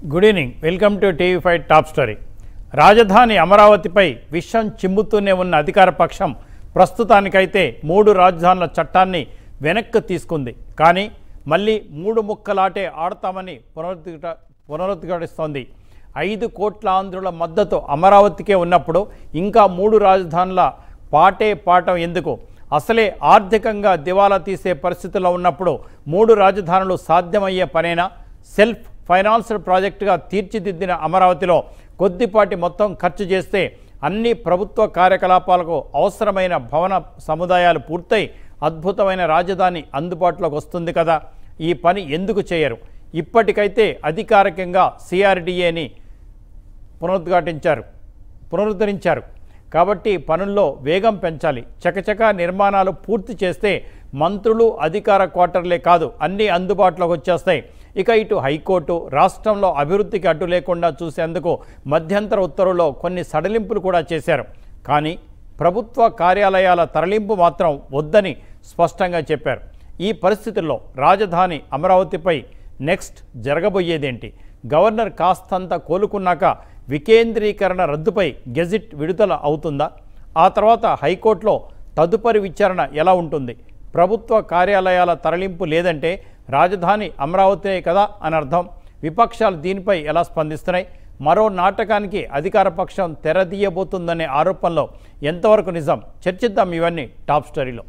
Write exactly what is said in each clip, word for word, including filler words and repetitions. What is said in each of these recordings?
Good evening, welcome to TV five top story. రాజధాని అమరావతిపై విషం చిమ్ముతూనే ఉన్న అధికార పక్షం ప్రస్తుతానికైతే మూడు రాజధానుల చట్టాన్ని వెనక్కి తీసుకుంది. కానీ మళ్ళీ మూడు ముక్కలాటే ఆడతామని పునరుద్ధ పునరుద్ఘాటిస్తోంది. ఐదు కోట్ల ఆంధ్రుల మద్దతు అమరావతికే ఉన్నప్పుడు ఇంకా మూడు రాజధానుల పాటే పాఠం ఎందుకు? అసలే ఆర్థికంగా దివాలా తీసే పరిస్థితుల్లో ఉన్నప్పుడు మూడు రాజధానులు సాధ్యమయ్యే పనేనా? సెల్ఫ్ ఫైనాన్స్డ్ ప్రాజెక్టుగా తీర్చిదిద్దిన అమరావతిలో కొద్దిపాటి మొత్తం ఖర్చు చేస్తే అన్ని ప్రభుత్వ కార్యకలాపాలకు అవసరమైన భవన సముదాయాలు పూర్తయి అద్భుతమైన రాజధాని అందుబాటులోకి వస్తుంది కదా. ఈ పని ఎందుకు చేయరు? ఇప్పటికైతే అధికారికంగా సిఆర్డీఏని పునరుద్ఘాటించారు పునరుద్ధరించారు కాబట్టి పనుల్లో వేగం పెంచాలి. చకచకా నిర్మాణాలు పూర్తి చేస్తే మంత్రులు అధికార క్వార్టర్లే కాదు అన్నీ అందుబాటులోకి వచ్చేస్తాయి. ఇక ఇటు హైకోర్టు రాష్ట్రంలో అభివృద్ధికి అడ్డు లేకుండా చూసేందుకు మధ్యంతర ఉత్తర్వుల్లో కొన్ని సడలింపులు కూడా చేశారు. కానీ ప్రభుత్వ కార్యాలయాల తరలింపు మాత్రం వద్దని స్పష్టంగా చెప్పారు. ఈ పరిస్థితుల్లో రాజధాని అమరావతిపై నెక్స్ట్ జరగబోయేదేంటి? గవర్నర్ కాస్తంత కోలుకున్నాక వికేంద్రీకరణ రద్దుపై గెజిట్ విడుదల అవుతుందా? ఆ తర్వాత హైకోర్టులో తదుపరి విచారణ ఎలా ఉంటుంది? ప్రభుత్వ కార్యాలయాల తరలింపు లేదంటే రాజధాని అమరావతినే కదా అని అర్థం. విపక్షాలు దీనిపై ఎలా స్పందిస్తున్నాయి? మరో నాటకానికి అధికార పక్షం తెరదీయబోతుందనే ఆరోపణలో ఎంతవరకు నిజం? చర్చిద్దాం ఇవన్నీ టాప్ స్టోరీలో.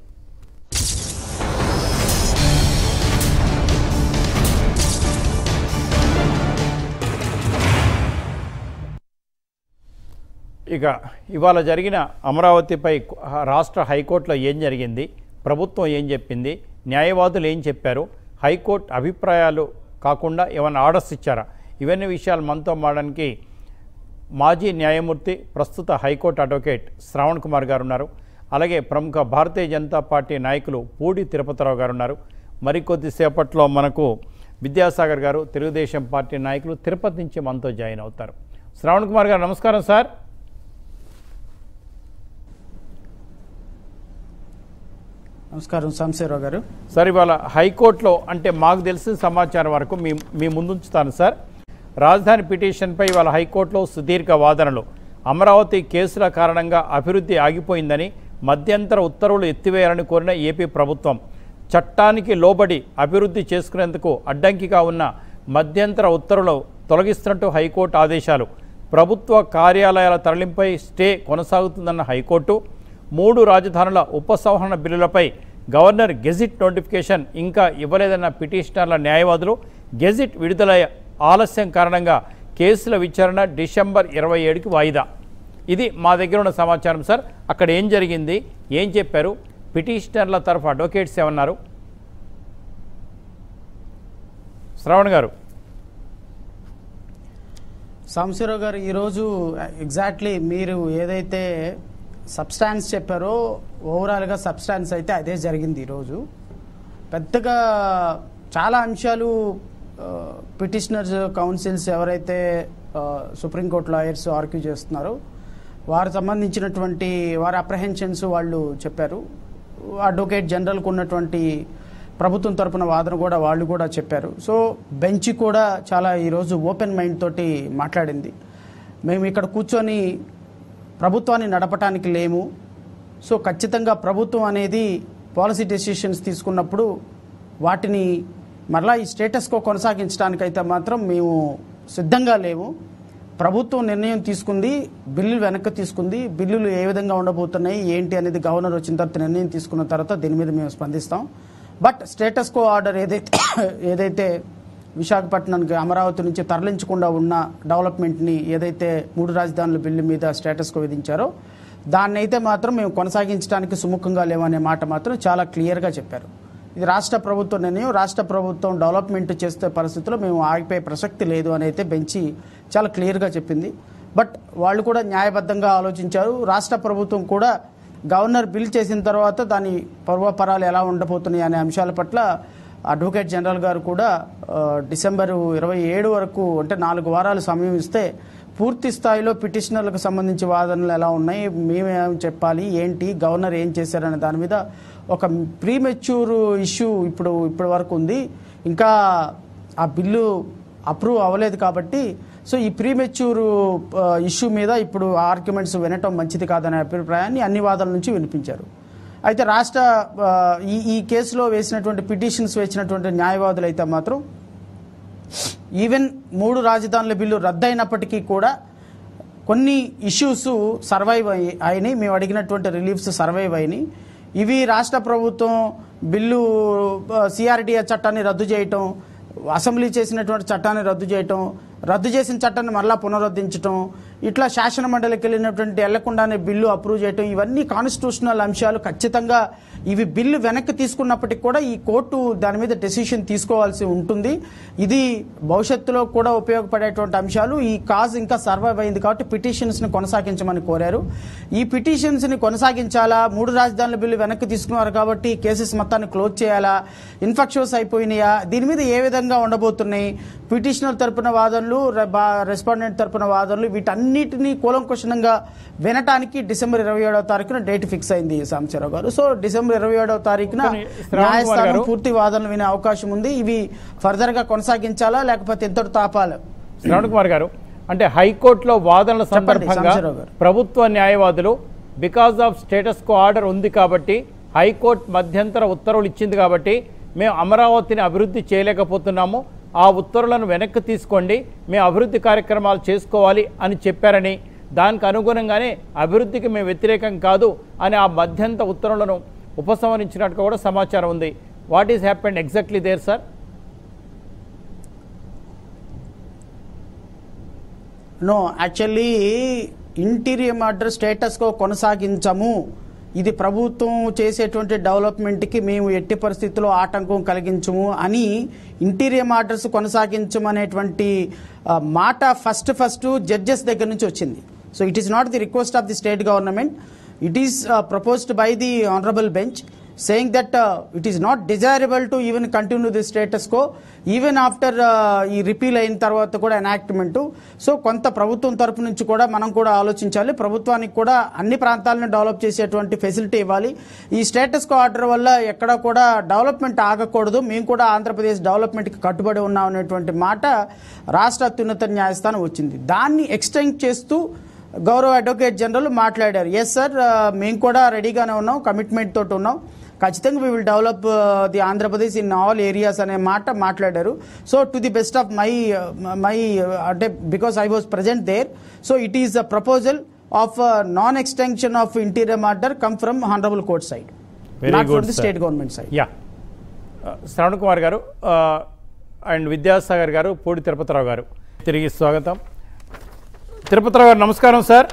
ఇక ఇవాళ జరిగిన అమరావతిపై రాష్ట్ర హైకోర్టులో ఏం జరిగింది, ప్రభుత్వం ఏం చెప్పింది, న్యాయవాదులు ఏం చెప్పారు, హైకోర్టు అభిప్రాయాలు కాకుండా ఏమైనా ఆర్డర్స్ ఇచ్చారా? ఇవన్నీ విషయాలు మనతో మాడడానికి మాజీ న్యాయమూర్తి ప్రస్తుత హైకోర్టు అడ్వకేట్ శ్రావణ్ కుమార్ గారు ఉన్నారు. అలాగే ప్రముఖ భారతీయ జనతా పార్టీ నాయకులు పూడి తిరుపతిరావు గారు ఉన్నారు. మరికొద్దిసేపట్లో మనకు విద్యాసాగర్ గారు తెలుగుదేశం పార్టీ నాయకులు తిరుపతి నుంచి మనతో జాయిన్ అవుతారు. శ్రావణ్ కుమార్ గారు నమస్కారం సార్. నమస్కారం సాంబశివరావు గారు. సార్ ఇవాళ హైకోర్టులో అంటే మాకు తెలిసిన సమాచారం వరకు మీ మీ ముందుంచుతాను సార్. రాజధాని పిటిషన్పై ఇవాళ హైకోర్టులో సుదీర్ఘ వాదనలు. అమరావతి కేసుల కారణంగా అభివృద్ధి ఆగిపోయిందని మధ్యంతర ఉత్తర్వులు ఎత్తివేయాలని కోరిన ఏపీ ప్రభుత్వం చట్టానికి లోబడి అభివృద్ధి చేసుకునేందుకు అడ్డంకిగా ఉన్న మధ్యంతర ఉత్తర్వులు తొలగిస్తున్నట్టు హైకోర్టు ఆదేశాలు. ప్రభుత్వ కార్యాలయాల తరలింపై స్టే కొనసాగుతుందన్న హైకోర్టు మూడు రాజధానుల ఉపసంహరణ బిల్లులపై గవర్నర్ గెజిట్ నోటిఫికేషన్ ఇంకా ఇవ్వలేదన్న పిటిషనర్ల న్యాయవాదులు గెజిట్ విడుదల ఆలస్యం కారణంగా కేసుల విచారణ డిసెంబర్ ఇరవై ఏడుకి వాయిదా. ఇది మా దగ్గర ఉన్న సమాచారం సార్. అక్కడ ఏం జరిగింది, ఏం చెప్పారు, పిటిషనర్ల తరఫు అడ్వకేట్స్ ఏమన్నారు? శ్రవణ్ గారు. సాంబశివరావు గారు, ఈరోజు ఎగ్జాక్ట్లీ మీరు ఏదైతే సబ్స్టాన్స్ చెప్పారో ఓవరాల్గా సబ్స్టాన్స్ అయితే అదే జరిగింది. ఈరోజు పెద్దగా చాలా అంశాలు పిటిషనర్స్ కౌన్సిల్స్ ఎవరైతే సుప్రీంకోర్టు లాయర్స్ ఆర్గ్యూ చేస్తున్నారో వారు సంబంధించినటువంటి వారి అప్రహెన్షన్స్ వాళ్ళు చెప్పారు. అడ్వకేట్ జనరల్కు ఉన్నటువంటి ప్రభుత్వం తరపున వాదన కూడా వాళ్ళు కూడా చెప్పారు. సో బెంచ్ కూడా చాలా ఈరోజు ఓపెన్ మైండ్ తోటి మాట్లాడింది. మేము ఇక్కడ కూర్చొని ప్రభుత్వాన్ని నడపటానికి లేము. సో ఖచ్చితంగా ప్రభుత్వం అనేది పాలసీ డెసిషన్స్ తీసుకున్నప్పుడు వాటిని మరలా ఈ స్టేటస్కో కొనసాగించడానికైతే మాత్రం మేము సిద్ధంగా లేము. ప్రభుత్వం నిర్ణయం తీసుకుంది, బిల్లులు వెనక్కి తీసుకుంది. బిల్లులు ఏ విధంగా ఉండబోతున్నాయి ఏంటి అనేది గవర్నర్ వచ్చిన తర్వాత నిర్ణయం తీసుకున్న తర్వాత దీని మీద మేము స్పందిస్తాం. బట్ స్టేటస్కో ఆర్డర్ ఏదైతే ఏదైతే విశాఖపట్నానికి అమరావతి నుంచి తరలించకుండా ఉన్న డెవలప్మెంట్ని ఏదైతే మూడు రాజధానుల బిల్లు మీద స్టేటస్కో విధించారో దాన్ని అయితే మాత్రం మేము కొనసాగించడానికి సుముఖంగా లేవనే మాట మాత్రం చాలా క్లియర్గా చెప్పారు. ఇది రాష్ట్ర ప్రభుత్వం నిర్ణయం. రాష్ట్ర ప్రభుత్వం డెవలప్మెంట్ చేసే పరిస్థితుల్లో మేము ఆగిపోయే ప్రసక్తి లేదు అని అయితే బెంచి చాలా క్లియర్గా చెప్పింది. బట్ వాళ్ళు కూడా న్యాయబద్ధంగా ఆలోచించారు. రాష్ట్ర ప్రభుత్వం కూడా గవర్నర్ బిల్ చేసిన తర్వాత దాని పూర్వపరాలు ఎలా ఉండబోతున్నాయి అనే అంశాల పట్ల అడ్వకేట్ జనరల్ గారు కూడా డిసెంబరు ఇరవై ఏడు వరకు అంటే నాలుగు వారాలు సమయం ఇస్తే పూర్తి స్థాయిలో పిటిషనర్లకు సంబంధించి వాదనలు ఎలా ఉన్నాయి, మేమేం చెప్పాలి, ఏంటి, గవర్నర్ ఏం చేశారనే దాని మీద ఒక ప్రీమెచ్యూర్ ఇష్యూ ఇప్పుడు ఇప్పటి వరకు ఉంది. ఇంకా ఆ బిల్లు అప్రూవ్ అవ్వలేదు కాబట్టి సో ఈ ప్రీమెచ్యూర్ ఇష్యూ మీద ఇప్పుడు ఆర్గ్యుమెంట్స్ వినటం మంచిది కాదనే అభిప్రాయాన్ని అన్ని వాదాల నుంచి వినిపించారు. అయితే రాష్ట్ర ఈ ఈ కేసులో వేసినటువంటి పిటిషన్స్ వేసినటువంటి న్యాయవాదులు అయితే మాత్రం ఈవెన్ మూడు రాజధానుల బిల్లు రద్దయినప్పటికీ కూడా కొన్ని ఇష్యూస్ సర్వైవ్ అయ్యి అయినాయి. మేము అడిగినటువంటి రిలీఫ్స్ సర్వైవ్ అయినాయి. ఇవి రాష్ట్ర ప్రభుత్వం బిల్లు సిఆర్డిఏ చట్టాన్ని రద్దు చేయటం, అసెంబ్లీ చేసినటువంటి చట్టాన్ని రద్దు చేయటం, రద్దు చేసిన చట్టాన్ని మరలా పునరుద్ధరించడం, ఇట్లా శాసన మండలికి వెళ్ళినటువంటి వెళ్లకుండానే బిల్లు అప్రూవ్ చేయటం, ఇవన్నీ కాన్స్టిట్యూషనల్ అంశాలు. ఖచ్చితంగా ఇవి బిల్లు వెనక్కి తీసుకున్నప్పటికీ కూడా ఈ కోర్టు దాని మీద డెసిషన్ తీసుకోవాల్సి ఉంటుంది. ఇది భవిష్యత్తులో కూడా ఉపయోగపడేటువంటి అంశాలు. ఈ కాజ్ ఇంకా సర్వైవ్ అయింది కాబట్టి పిటిషన్స్ని కొనసాగించమని కోరారు. ఈ పిటిషన్స్ని కొనసాగించాలా, మూడు రాజధానుల బిల్లు వెనక్కి తీసుకున్నారు కాబట్టి కేసెస్ మొత్తాన్ని క్లోజ్ చేయాలా, ఇన్ఫెక్షన్స్ అయిపోయినాయా, దీని మీద ఏ విధంగా ఉండబోతున్నాయి, పిటిషనర్ తరపున వాదనలు, రెస్పాండెంట్ తరపున వాదనలు, వీటన్నిటినీ కూలంకుషంగా వినటానికి డిసెంబర్ ఇరవై ఏడవ తారీఖున డేట్ ఫిక్స్ అయింది సాంబశివరావు గారు. సో డిసెంబర్ ఇరవై ఏడవ తారీఖున న్యాయస్థానం పూర్తి వాదనలు వినే అవకాశం ఉంది. ఇవి ఫర్దర్ గా కొనసాగించాలా లేకపోతే ఎంతటి తాపాలా? శ్రవణ్ కుమార్ గారు, అంటే హైకోర్టులో వాదనల సందర్భంగా ప్రభుత్వ న్యాయవాదులు because of status quo order ఉంది కాబట్టి, హైకోర్టు మధ్యంతర ఉత్తర్వులు ఇచ్చింది కాబట్టి మేము అమరావతిని అభివృద్ధి చేయలేకపోతున్నాము, ఆ ఉత్తర్వులను వెనక్కి తీసుకోండి, మేము అభివృద్ధి కార్యక్రమాలు చేసుకోవాలి అని చెప్పారని, దానికి అనుగుణంగానే అభివృద్ధికి మేము వ్యతిరేకం కాదు అని ఆ మధ్యంత ఉత్తర్వులను ఉపసంహరించినట్టు కూడా సమాచారం ఉంది. What is happened exactly there sir? No, actually interim order status quo కొనసాగించము, ఇది ప్రభుత్వం చేసేటువంటి డెవలప్మెంట్కి మేము ఎట్టి పరిస్థితుల్లో ఆటంకం కలిగించము అని ఇంటీరియం ఆర్డర్స్ కొనసాగించమనేటువంటి మాట ఫస్ట్ ఫస్ట్ జడ్జెస్ దగ్గర నుంచి వచ్చింది. So it is not the request of the state government, it is proposed by the honourable bench saying that uh, it is not desirable to even continue the status quo even after ఈ repeal అయిన తర్వాత కూడా enactment. So కొంత ప్రభుత్వం తరపు నుంచి కూడా మనం కూడా ఆలోచించాలి, ప్రభుత్వానికి కూడా అన్ని ప్రాంతాలను డెవలప్ చేసేటువంటి ఫెసిలిటీ ఇవ్వాలి. ఈ స్టేటస్ కో ఆర్డర్ వల్ల ఎక్కడ కూడా డెవలప్మెంట్ ఆగకూడదు, మేము కూడా ఆంధ్రప్రదేశ్ డెవలప్మెంట్కి కట్టుబడి ఉన్నాం అనేటువంటి మాట రాష్ట్ర అత్యున్నత న్యాయస్థానం వచ్చింది. దాన్ని ఎక్స్టెండ్ చేస్తూ గౌరవ అడ్వకేట్ జనరల్ మాట్లాడారు. ఎస్ సార్, మేము కూడా రెడీగానే ఉన్నాం, కమిట్మెంట్ తోటి ఉన్నాం, ఖచ్చితంగా we will develop the Andhra Pradesh in all areas అనే మాట మాట్లాడారు. So to the best of my my అంటే because I was present there, so it is a proposal of non extension of interim order come from honourable court side, not from the state government side. Yeah, Shravan Kumar గారు and Vidyasagar గారు, పూడి తిరుపతిరావు గారు, తిరిగి స్వాగతం. తిరుపతిరావు గారు నమస్కారం sir.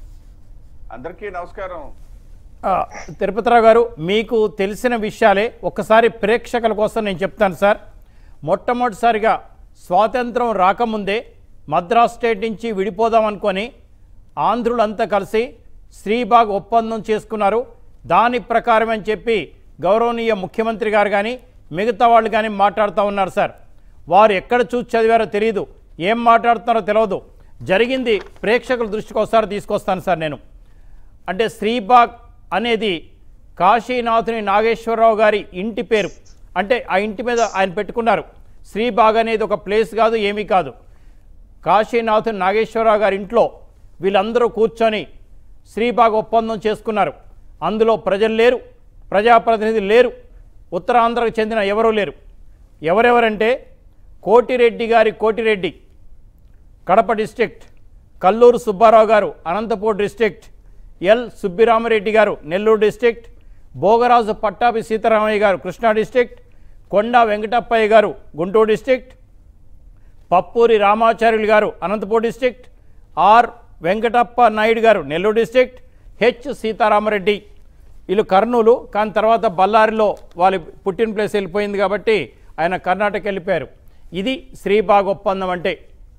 అందరికీ నమస్కారం. తిరుపతిరావు గారు, మీకు తెలిసిన విషయాలే ఒక్కసారి ప్రేక్షకుల కోసం నేను చెప్తాను సార్. మొట్టమొదటిసారిగా స్వాతంత్రం రాకముందే మద్రాస్ స్టేట్ నుంచి విడిపోదాం అనుకొని ఆంధ్రులంతా కలిసి శ్రీబాగ్ ఒప్పందం చేసుకున్నారు. దాని ప్రకారం అని చెప్పి గౌరవనీయ ముఖ్యమంత్రి గారు కానీ మిగతా వాళ్ళు కానీ మాట్లాడుతూ ఉన్నారు సార్. వారు ఎక్కడ చూసి చదివారో తెలియదు, ఏం మాట్లాడుతున్నారో తెలియదు. జరిగింది ప్రేక్షకుల దృష్టికి ఒకసారి తీసుకొస్తాను సార్ నేను. అంటే శ్రీబాగ్ అనేది కాశీనాథుని నాగేశ్వరరావు గారి ఇంటి పేరు, అంటే ఆ ఇంటి మీద ఆయన పెట్టుకున్నారు. శ్రీబాగ్ అనేది ఒక ప్లేస్ కాదు, ఏమీ కాదు. కాశీనాథుని నాగేశ్వరరావు గారి ఇంట్లో వీళ్ళందరూ కూర్చొని శ్రీబాగ్ ఒప్పందం చేసుకున్నారు. అందులో ప్రజలు లేరు, ప్రజాప్రతినిధులు లేరు, ఉత్తరాంధ్రకు చెందిన ఎవరూ లేరు. ఎవరెవరంటే కోటిరెడ్డి గారి కోటిరెడ్డి కడప డిస్ట్రిక్ట్, కల్లూరు సుబ్బారావు గారు అనంతపూర్ డిస్ట్రిక్ట్, ఎల్ సుబ్బిరామరెడ్డి గారు నెల్లూరు డిస్ట్రిక్ట్, భోగరాజు పట్టాభి సీతారామయ్య గారు కృష్ణా డిస్ట్రిక్ట్, కొండా వెంకటప్పయ్య గారు గుంటూరు డిస్ట్రిక్ట్, పప్పూరి రామాచార్యులు గారు అనంతపూర్ డిస్ట్రిక్ట్, ఆర్ వెంకటప్ప నాయుడు గారు నెల్లూరు డిస్ట్రిక్ట్, హెచ్ సీతారామరెడ్డి వీళ్ళు కర్నూలు, కానీ తర్వాత బళ్ళారిలో వాళ్ళ పుట్టిన ప్లేస్ వెళ్ళిపోయింది కాబట్టి ఆయన కర్ణాటక వెళ్ళిపోయారు. ఇది శ్రీబాగ్ ఒప్పందం. అంటే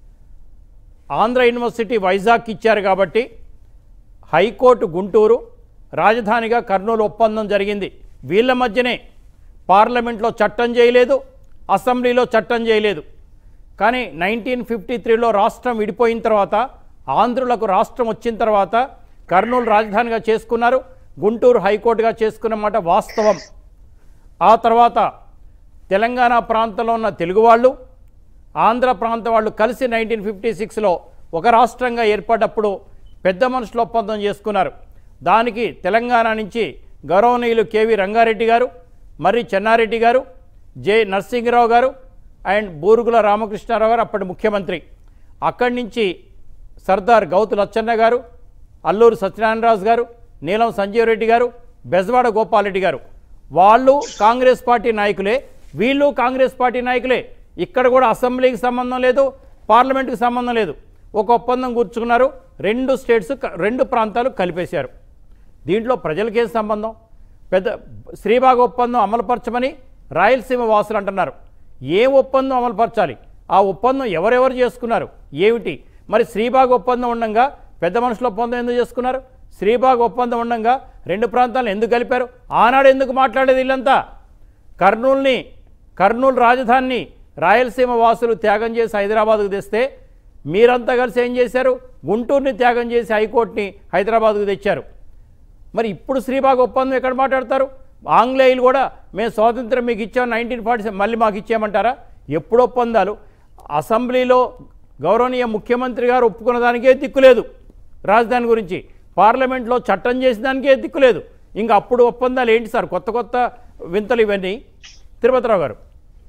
ఆంధ్ర యూనివర్సిటీ వైజాగ్ ఇచ్చారు కాబట్టి హైకోర్టు గుంటూరు, రాజధానిగా కర్నూలు ఒప్పందం జరిగింది. వీళ్ళ మధ్యనే పార్లమెంట్లో చట్టం చేయలేదు, అసెంబ్లీలో చట్టం చేయలేదు. కానీ నైన్టీన్ ఫిఫ్టీ త్రీలో రాష్ట్రం విడిపోయిన తర్వాత, ఆంధ్రులకు రాష్ట్రం వచ్చిన తర్వాత కర్నూలు రాజధానిగా చేసుకున్నారు, గుంటూరు హైకోర్టుగా చేసుకున్నమాట వాస్తవం. ఆ తర్వాత తెలంగాణ ప్రాంతంలో ఉన్న తెలుగు వాళ్ళు, ఆంధ్ర ప్రాంత వాళ్ళు కలిసి నైన్టీన్ ఫిఫ్టీ సిక్స్లో ఒక రాష్ట్రంగా ఏర్పడ్డప్పుడు పెద్ద మనుషుల ఒప్పందం చేసుకున్నారు. దానికి తెలంగాణ నుంచి గౌరవనీయులు కేవీ రంగారెడ్డి గారు, మరి చెన్నారెడ్డి గారు, జె నరసింహరావు గారు అండ్ బూరుగుల రామకృష్ణారావు గారు అప్పటి ముఖ్యమంత్రి. అక్కడి నుంచి సర్దార్ గౌతు లచ్చన్న గారు, అల్లూరు సత్యనారాయణరాజు గారు, నీలం సంజీవ్ రెడ్డి గారు, బెజవాడ గోపాలరెడ్డి గారు వాళ్ళు కాంగ్రెస్ పార్టీ నాయకులే, వీళ్ళు కాంగ్రెస్ పార్టీ నాయకులే. ఇక్కడ కూడా అసెంబ్లీకి సంబంధం లేదు, పార్లమెంటుకి సంబంధం లేదు. ఒక ఒప్పందం కూర్చుకున్నారు, రెండు స్టేట్స్ రెండు ప్రాంతాలు కలిపేశారు. దీంట్లో ప్రజలకేం సంబంధం? పెద్ద శ్రీబాగ్ ఒప్పందం అమలుపరచమని రాయలసీమ వాసులు అంటున్నారు. ఏ ఒప్పందం అమలుపరచాలి? ఆ ఒప్పందం ఎవరెవరు చేసుకున్నారు ఏమిటి? మరి శ్రీబాగ్ ఒప్పందం ఉండగా పెద్ద మనుషుల ఒప్పందం ఎందుకు చేసుకున్నారు? శ్రీబాగ్ ఒప్పందం ఉండగా రెండు ప్రాంతాలను ఎందుకు కలిపారు? ఆనాడు ఎందుకు మాట్లాడేది వీళ్ళంతా? కర్నూలుని కర్నూలు రాజధానిని రాయలసీమ వాసులు త్యాగం చేసి హైదరాబాద్కు తెస్తే మీరంతా కలిసి ఏం చేశారు? గుంటూరుని త్యాగం చేసి హైకోర్టుని హైదరాబాద్కు తెచ్చారు. మరి ఇప్పుడు శ్రీబాగ్ ఒప్పందం ఎక్కడ మాట్లాడతారు? ఆంగ్లేయులు కూడా మేము స్వాతంత్రం మీకు ఇచ్చాం నైన్టీన్ ఫార్టీ సెవెన్ మళ్ళీ మాకు ఇచ్చామంటారా? ఎప్పుడు ఒప్పందాలు? అసెంబ్లీలో గౌరవనీయ ముఖ్యమంత్రి గారు ఒప్పుకున్న దానికే దిక్కులేదు రాజధాని గురించి, పార్లమెంట్లో చట్టం చేసిన దానికే దిక్కులేదు. ఇంకా అప్పుడు ఒప్పందాలు ఏంటి సార్? కొత్త కొత్త వింతలు ఇవన్నీ. తిరుపతిరావు గారు.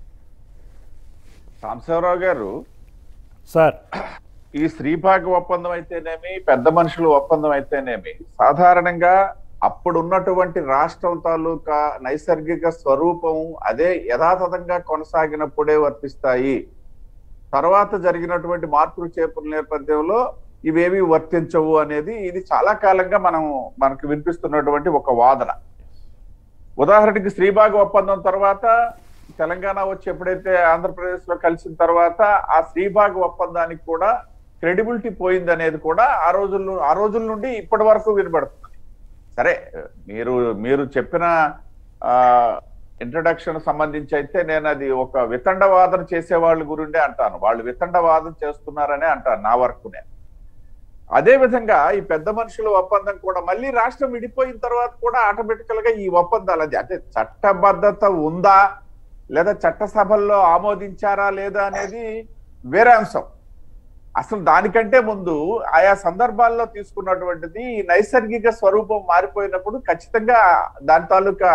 సాంబశివరావు గారు, సార్ ఈ శ్రీబాగ్ ఒప్పందం అయితేనేమి, పెద్ద మనుషుల ఒప్పందం అయితేనేమి, సాధారణంగా అప్పుడున్నటువంటి రాష్ట్రం తాలూకా నైసర్గిక స్వరూపం అదే యథాతథంగా కొనసాగినప్పుడే వర్తిస్తాయి. తర్వాత జరిగినటువంటి మార్పులు చేర్పుల నేపథ్యంలో ఇవేవి వర్తించవు అనేది ఇది చాలా కాలంగా మనం మనకు వినిపిస్తున్నటువంటి ఒక వాదన. ఉదాహరణకి శ్రీబాగ్ ఒప్పందం తర్వాత తెలంగాణ వచ్చి ఎప్పుడైతే ఆంధ్రప్రదేశ్ లో కలిసిన తర్వాత ఆ శ్రీబాగ్ ఒప్పందానికి కూడా క్రెడిబిలిటీ పోయింది అనేది కూడా ఆ రోజుల్లో ఆ రోజుల నుండి ఇప్పటి వరకు వినబడుతుంది. సరే, మీరు మీరు చెప్పిన ఆ ఇంట్రడక్షన్ సంబంధించి అయితే నేను అది ఒక వితండవాదన చేసే వాళ్ళ గురిండే అంటాను. వాళ్ళు వితండవాదం చేస్తున్నారనే అంటాను నా వరకు నేను. అదే విధంగా ఈ పెద్ద మనుషుల ఒప్పందం కూడా మళ్ళీ రాష్ట్రం విడిపోయిన తర్వాత కూడా ఆటోమేటికల్ గా ఈ ఒప్పందాలు అది అంటే చట్టబద్ధత ఉందా లేదా చట్టసభల్లో ఆమోదించారా లేదా అనేది వేరే అంశం. అసలు దానికంటే ముందు ఆయా సందర్భాల్లో తీసుకున్నటువంటిది ఈ నైసర్గిక స్వరూపం మారిపోయినప్పుడు ఖచ్చితంగా దాని తాలూకా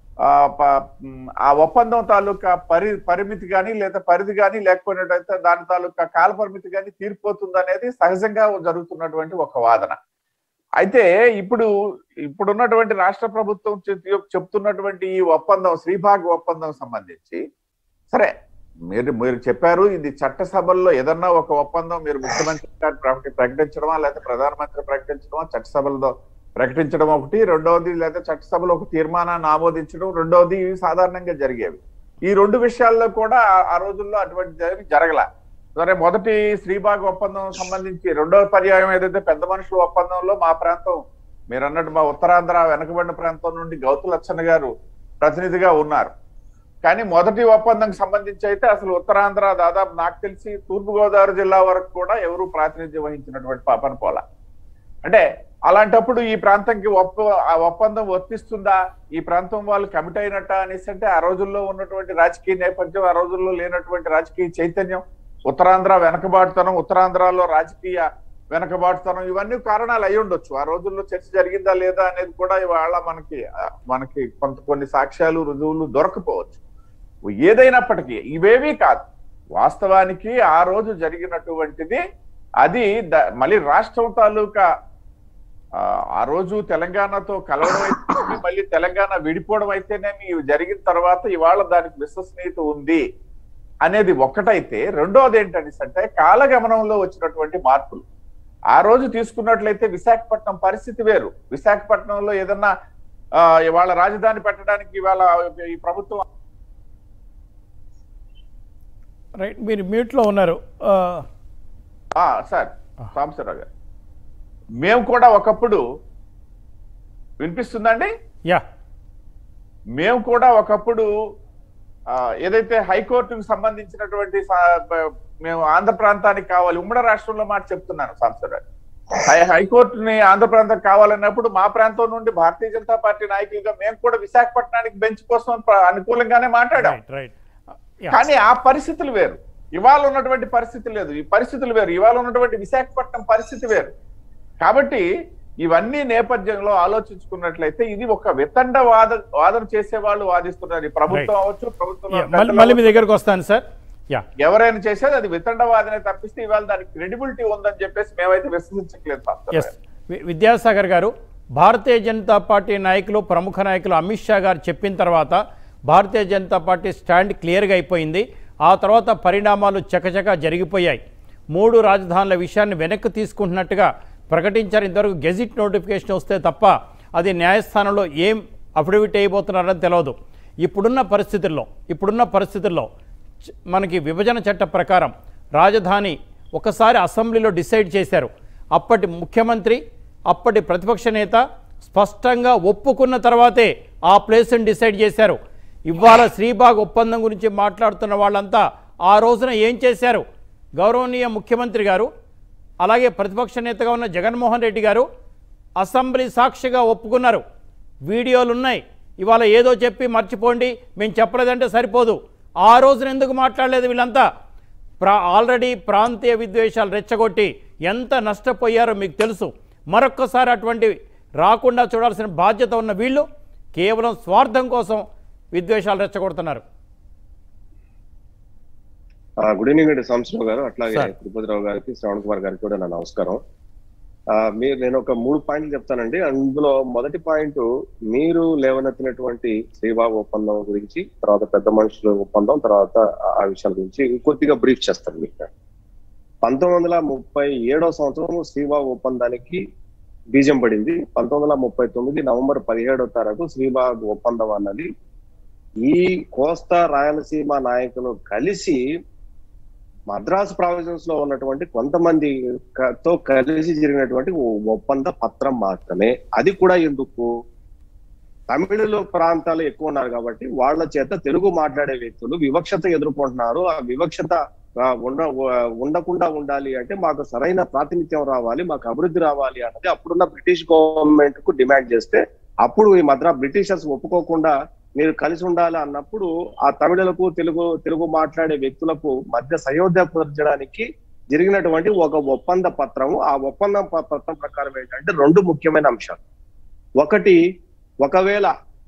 ఆ ఒప్పందం తాలూకా పరి పరిమితి కానీ లేదా పరిధి కానీ లేకపోయినట్టయితే దాని తాలూకా కాల పరిమితి కానీ తీరిపోతుంది అనేది సహజంగా జరుగుతున్నటువంటి ఒక వాదన. అయితే ఇప్పుడు ఇప్పుడున్నటువంటి రాష్ట్ర ప్రభుత్వం చెప్తున్నటువంటి ఈ ఒప్పందం శ్రీబాగ్ ఒప్పందం సంబంధించి సరే మీరు మీరు చెప్పారు ఇది చట్టసభల్లో ఏదన్నా ఒక ఒప్పందం మీరు ముఖ్యమంత్రి గారు ప్రకటించడమా లేదా ప్రధానమంత్రి ప్రకటించడమా చట్టసభల్లో ప్రకటించడం ఒకటి, రెండవది లేదా చట్టసభలో ఒక తీర్మానాన్ని ఆమోదించడం రెండవది సాధారణంగా జరిగేవి. ఈ రెండు విషయాల్లో కూడా ఆ రోజుల్లో అటువంటి జరగల. సరే, మొదటి శ్రీబాగ్ ఒప్పందం సంబంధించి రెండవ పర్యాయం ఏదైతే పెద్ద మనుషుల ఒప్పందంలో మా ప్రాంతం మీరు అన్నట్టు మా ఉత్తరాంధ్ర వెనకబడిన ప్రాంతం నుండి గౌతు లచ్చన్న గారు ప్రతినిధిగా ఉన్నారు. కానీ మొదటి ఒప్పందం సంబంధించి అయితే అసలు ఉత్తరాంధ్ర దాదాపు నాకు తెలిసి తూర్పుగోదావరి జిల్లా వరకు కూడా ఎవరు ప్రాతినిధ్యం వహించినటువంటి పాపన పోల. అంటే అలాంటప్పుడు ఈ ప్రాంతంకి ఒప్ప ఆ ఒప్పందం వర్తిస్తుందా, ఈ ప్రాంతం వాళ్ళు కమిట్ అయినట్ట అనేసి అంటే ఆ రోజుల్లో ఉన్నటువంటి రాజకీయ నేపథ్యం, ఆ రోజుల్లో లేనటువంటి రాజకీయ చైతన్యం, ఉత్తరాంధ్ర వెనకబాటుతనం, ఉత్తరాంధ్రలో రాజకీయ వెనకబాటుతనం ఇవన్నీ కారణాలు అయి ఉండొచ్చు. ఆ రోజుల్లో చర్చ జరిగిందా లేదా అనేది కూడా ఇవాళ మనకి మనకి కొంత కొన్ని సాక్ష్యాలు రుజువులు దొరకపోవచ్చు. ఏదైనప్పటికీ ఇవేవీ కాదు, వాస్తవానికి ఆ రోజు జరిగినటువంటిది అది మళ్ళీ రాష్ట్రం తాలూకా ఆ రోజు తెలంగాణతో కలవడం అయితే మళ్ళీ తెలంగాణ విడిపోవడం అయితేనేమి ఇవి జరిగిన తర్వాత ఇవాళ దానికి విశ్వసనీయత ఉంది అనేది ఒక్కటైతే, రెండోది ఏంటనేసి అంటే కాలగమనంలో వచ్చినటువంటి మార్పులు. ఆ రోజు తీసుకున్నట్లయితే విశాఖపట్నం పరిస్థితి వేరు. విశాఖపట్నంలో ఏదన్నా ఇవాళ రాజధాని పెట్టడానికి ఇవాళ ఈ ప్రభుత్వం రైట్ మీరు మ్యూట్లో ఉన్నారు సార్ సాంబశివరావు గారు. మేము కూడా ఒకప్పుడు వినిపిస్తుందండి యా మేము కూడా ఒకప్పుడు ఏదైతే హైకోర్టుకు సంబంధించినటువంటి మేము ఆంధ్ర ప్రాంతానికి కావాలి, ఉమ్మడి రాష్ట్రంలో మాట చెప్తున్నాను సాంబశివరావు, హైకోర్టుని ఆంధ్ర ప్రాంతం కావాలన్నప్పుడు మా ప్రాంతం నుండి భారతీయ జనతా పార్టీ నాయకులుగా మేము కూడా విశాఖపట్నానికి బెంచ్ కోసం అనుకూలంగానే మాట్లాడాం. కానీ ఆ పరిస్థితులు వేరు. ఇవాళ ఉన్నటువంటి పరిస్థితి లేదు. ఈ పరిస్థితులు వేరు, ఇవాళ ఉన్నటువంటి విశాఖపట్నం పరిస్థితి వేరు. కాబట్టి ఇవన్నీ నేపథ్యంలో ఆలోచించుకున్నట్లయితే ఇది ఒక వితండ వాద వాదన చేసే వాళ్ళు వాదిస్తున్నారు. ప్రభుత్వం అవ్వచ్చు, ప్రభుత్వం మళ్ళీ మీ దగ్గరకు వస్తాను సార్. యా ఎవరైనా చేసేది అది వితండ వాదనే తప్పిస్తే ఇవాళ దానికి క్రెడిబిలిటీ ఉందని చెప్పేసి మేమైతే విశ్వసించట్లేదు. విద్యాసాగర్ గారు, భారతీయ జనతా పార్టీ నాయకులు, ప్రముఖ నాయకులు అమిత్ షా గారు చెప్పిన తర్వాత భారతీయ జనతా పార్టీ స్టాండ్ క్లియర్గా అయిపోయింది. ఆ తర్వాత పరిణామాలు చకచకా జరిగిపోయాయి. మూడు రాజధానుల విషయాన్ని వెనక్కి తీసుకుంటున్నట్టుగా ప్రకటించారు. ఇంతవరకు గెజిట్ నోటిఫికేషన్ వస్తే తప్ప అది న్యాయస్థానంలో ఏం అఫిడవిట్ అయిపోతున్నారని తెలియదు. ఇప్పుడున్న పరిస్థితుల్లో ఇప్పుడున్న పరిస్థితుల్లో మనకి విభజన చట్ట ప్రకారం రాజధాని ఒకసారి అసెంబ్లీలో డిసైడ్ చేశారు. అప్పటి ముఖ్యమంత్రి, అప్పటి ప్రతిపక్ష నేత స్పష్టంగా ఒప్పుకున్న తర్వాతే ఆ ప్లేస్ని డిసైడ్ చేశారు. ఇవాళ శ్రీబాగ్ ఒప్పందం గురించి మాట్లాడుతున్న వాళ్ళంతా ఆ రోజున ఏం చేశారు? గౌరవనీయ ముఖ్యమంత్రి గారు, అలాగే ప్రతిపక్ష నేతగా ఉన్న జగన్మోహన్ రెడ్డి గారు అసెంబ్లీ సాక్షిగా ఒప్పుకున్నారు. వీడియోలు ఉన్నాయి. ఇవాళ ఏదో చెప్పి మర్చిపోండి, మేము చెప్పలేదంటే సరిపోదు. ఆ రోజున ఎందుకు మాట్లాడలేదు వీళ్ళంతా? ప్రా ఆల్రెడీ ప్రాంతీయ విద్వేషాలు రెచ్చగొట్టి ఎంత నష్టపోయారో మీకు తెలుసు. మరొక్కసారి అటువంటి రాకుండా చూడాల్సిన బాధ్యత ఉన్న వీళ్ళు కేవలం స్వార్థం కోసం విద్వేషాలు రెచ్చగొడుతున్నారు. గుడ్ ఈవినింగ్ అండి సంవత్సరం గారు, అట్లాగే తిరుపతిరావు గారికి, శ్రవణ్ కుమార్ గారికి కూడా నా నమస్కారం. మీరు నేను ఒక మూడు పాయింట్లు చెప్తానండి. అందులో మొదటి పాయింట్, మీరు లేవనెత్తినటువంటి శ్రీబాగ్ ఒప్పందం గురించి, తర్వాత పెద్ద మనుషుల ఒప్పందం, తర్వాత ఆ విషయాల గురించి కొద్దిగా బ్రీఫ్ చేస్తాను మీకు. పంతొమ్మిది వందల ముప్పై ఏడవ సంవత్సరం శ్రీబాగ్ ఒప్పందానికి బీజం పడింది. పంతొమ్మిది వందల ముప్పై తొమ్మిది నవంబర్ పదిహేడవ తారీఖు శ్రీబాగ్ ఒప్పందం అన్నది ఈ కోస్తా రాయలసీమ నాయకులు కలిసి మద్రాసు ప్రావిజన్స్ లో ఉన్నటువంటి కొంతమంది తో కలిసి జరిగినటువంటి ఒప్పంద పత్రం మాత్రమే. అది కూడా ఎందుకు? తమిళ ప్రాంతాలు ఎక్కువ ఉన్నారు కాబట్టి వాళ్ళ చేత తెలుగు మాట్లాడే వ్యక్తులు వివక్షత ఎదుర్కొంటున్నారు. ఆ వివక్షత ఉండ ఉండకుండా ఉండాలి అంటే మాకు సరైన ప్రాతినిధ్యం రావాలి, మాకు అభివృద్ధి రావాలి అన్నది అప్పుడున్న బ్రిటిష్ గవర్నమెంట్ కు డిమాండ్ చేస్తే, అప్పుడు ఈ మద్రా బ్రిటిషర్స్ ఒప్పుకోకుండా మీరు కలిసి ఉండాలి అన్నప్పుడు ఆ తమిళలకు తెలుగు తెలుగు మాట్లాడే వ్యక్తులకు మధ్య సయోధ్య కుదర్చడానికి జరిగినటువంటి ఒక ఒప్పంద పత్రం. ఆ ఒప్పంద పత్రం ప్రకారం ఏంటంటే రెండు ముఖ్యమైన అంశాలు. ఒకటి, ఒకవేళ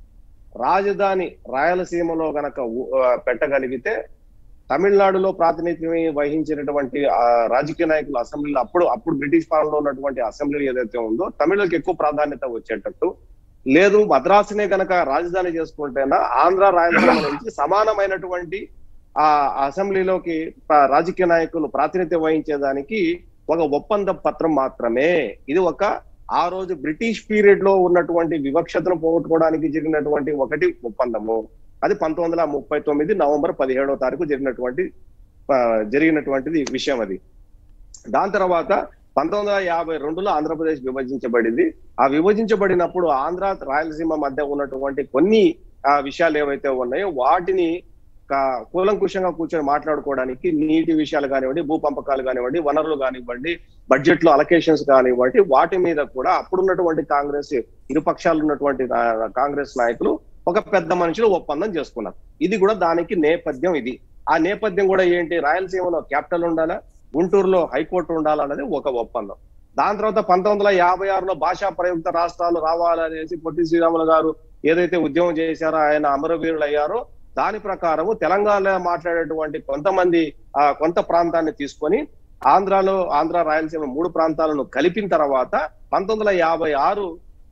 రాజధాని రాయలసీమలో గనక పెట్టగలిగితే తమిళనాడులో ప్రాతినిధ్యం వహించినటువంటి రాజకీయ నాయకులు అసెంబ్లీలో, అప్పుడు అప్పుడు బ్రిటిష్ పాలనలో ఉన్నటువంటి అసెంబ్లీ ఏదైతే ఉందో తమిళకి ఎక్కువ ప్రాధాన్యత వచ్చేటట్టు, లేదు మద్రాసునే గనక రాజధాని చేసుకుంటేనా ఆంధ్ర రాయలసీమ నుంచి సమానమైనటువంటి ఆ అసెంబ్లీలోకి రాజకీయ నాయకులు ప్రాతినిధ్యం వహించేదానికి ఒక ఒప్పంద పత్రం మాత్రమే. ఇది ఒక ఆ రోజు బ్రిటిష్ పీరియడ్ లో ఉన్నటువంటి వివక్షతను పోగొట్టుకోవడానికి జరిగినటువంటి ఒకటి ఒప్పందము. అది పంతొమ్మిది వందల ముప్పై తొమ్మిది నవంబర్ పదిహేడవ తారీఖు జరిగినటువంటి జరిగినటువంటిది విషయం అది. దాని తర్వాత పంతొమ్మిది వందల యాభై రెండులో ఆంధ్రప్రదేశ్ విభజించబడింది. ఆ విభజించబడినప్పుడు ఆంధ్ర రాయలసీమ మధ్య ఉన్నటువంటి కొన్ని విషయాలు ఏవైతే ఉన్నాయో వాటిని కూలంకుషంగా కూర్చొని మాట్లాడుకోవడానికి నీటి విషయాలు కానివ్వండి, భూ పంపకాలు కానివ్వండి, వనరులు కానివ్వండి, బడ్జెట్ లో అలొకేషన్స్ కానివ్వండి, వాటి మీద కూడా అప్పుడున్నటువంటి కాంగ్రెస్ ఇరుపక్షాలు ఉన్నటువంటి కాంగ్రెస్ నాయకులు ఒక పెద్ద మనుషులు ఒప్పందం చేసుకున్నారు. ఇది కూడా దానికి నేపథ్యం. ఇది ఆ నేపథ్యం కూడా ఏంటి, రాయలసీమలో క్యాపిటల్ ఉండాలా, గుంటూరులో హైకోర్టు ఉండాలన్నది ఒక ఒప్పందం. దాని తర్వాత పంతొమ్మిది వందల యాభై ఆరులో భాషా ప్రయుక్త రాష్ట్రాలు రావాలనేసి పొట్టి శ్రీరాములు గారు ఏదైతే ఉద్యమం చేశారో, ఆయన అమరవీరులు అయ్యారో, దాని ప్రకారము తెలంగాణలో మాట్లాడేటువంటి కొంతమంది ఆ కొంత ప్రాంతాన్ని తీసుకొని ఆంధ్రాలో ఆంధ్ర రాయలసీమ మూడు ప్రాంతాలను కలిపిన తర్వాత పంతొమ్మిది వందల యాభై ఆరు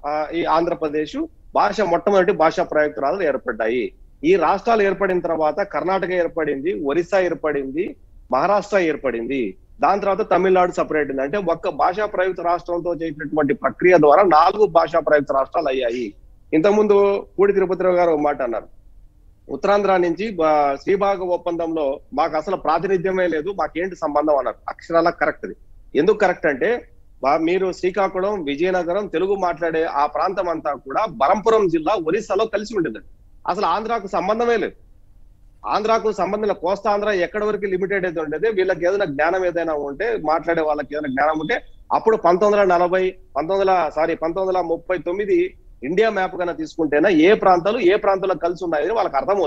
ఈ ఆంధ్రప్రదేశ్ భాష మొట్టమొదటి భాషా ప్రయుక్తరాలు ఏర్పడ్డాయి. ఈ రాష్ట్రాలు ఏర్పడిన తర్వాత కర్ణాటక ఏర్పడింది, ఒరిస్సా ఏర్పడింది, మహారాష్ట్ర ఏర్పడింది. దాని తర్వాత తమిళనాడు సపరేట్ అయింది. అంటే ఒక్క భాషా ప్రయుక్త రాష్ట్రంతో చేసినటువంటి ప్రక్రియ ద్వారా నాలుగు భాషా ప్రయుక్త రాష్ట్రాలు అయ్యాయి. ఇంతకుముందు పూడి తిరుపతిరావు గారు ఒక మాట అన్నారు, ఉత్తరాంధ్ర నుంచి శ్రీబాగ్ ఒప్పందంలో మాకు అసలు ప్రాతినిధ్యమే లేదు, మాకేంటి సంబంధం అన్నారు. అక్షరాల కరెక్ట్. అది ఎందుకు కరెక్ట్ అంటే, మీరు శ్రీకాకుళం, విజయనగరం తెలుగు మాట్లాడే ఆ ప్రాంతం అంతా కూడా బరంపురం జిల్లా ఒరిస్సాలో కలిసి ఉండేది. అసలు ఆంధ్రాకు సంబంధమే లేదు. ఆంధ్రాకు సంబంధం లేదు. కోస్తాంధ్ర ఎక్కడి వరకు లిమిటెడ్ అయితే ఉండేది. వీళ్ళకి ఏదైనా జ్ఞానం ఏదైనా ఉంటే, మాట్లాడే వాళ్ళకి ఏదైనా జ్ఞానం ఉంటే, అప్పుడు పంతొమ్మిది వందల నలభై పంతొమ్మిది వందల సారీ పంతొమ్మిది వందల ముప్పై తొమ్మిది ఇండియా మ్యాప్ కన్నా తీసుకుంటేనా ఏ ప్రాంతాలు ఏ ప్రాంతాల్లో కలిసి ఉన్నాయని వాళ్ళకి అర్థమవుతుంది.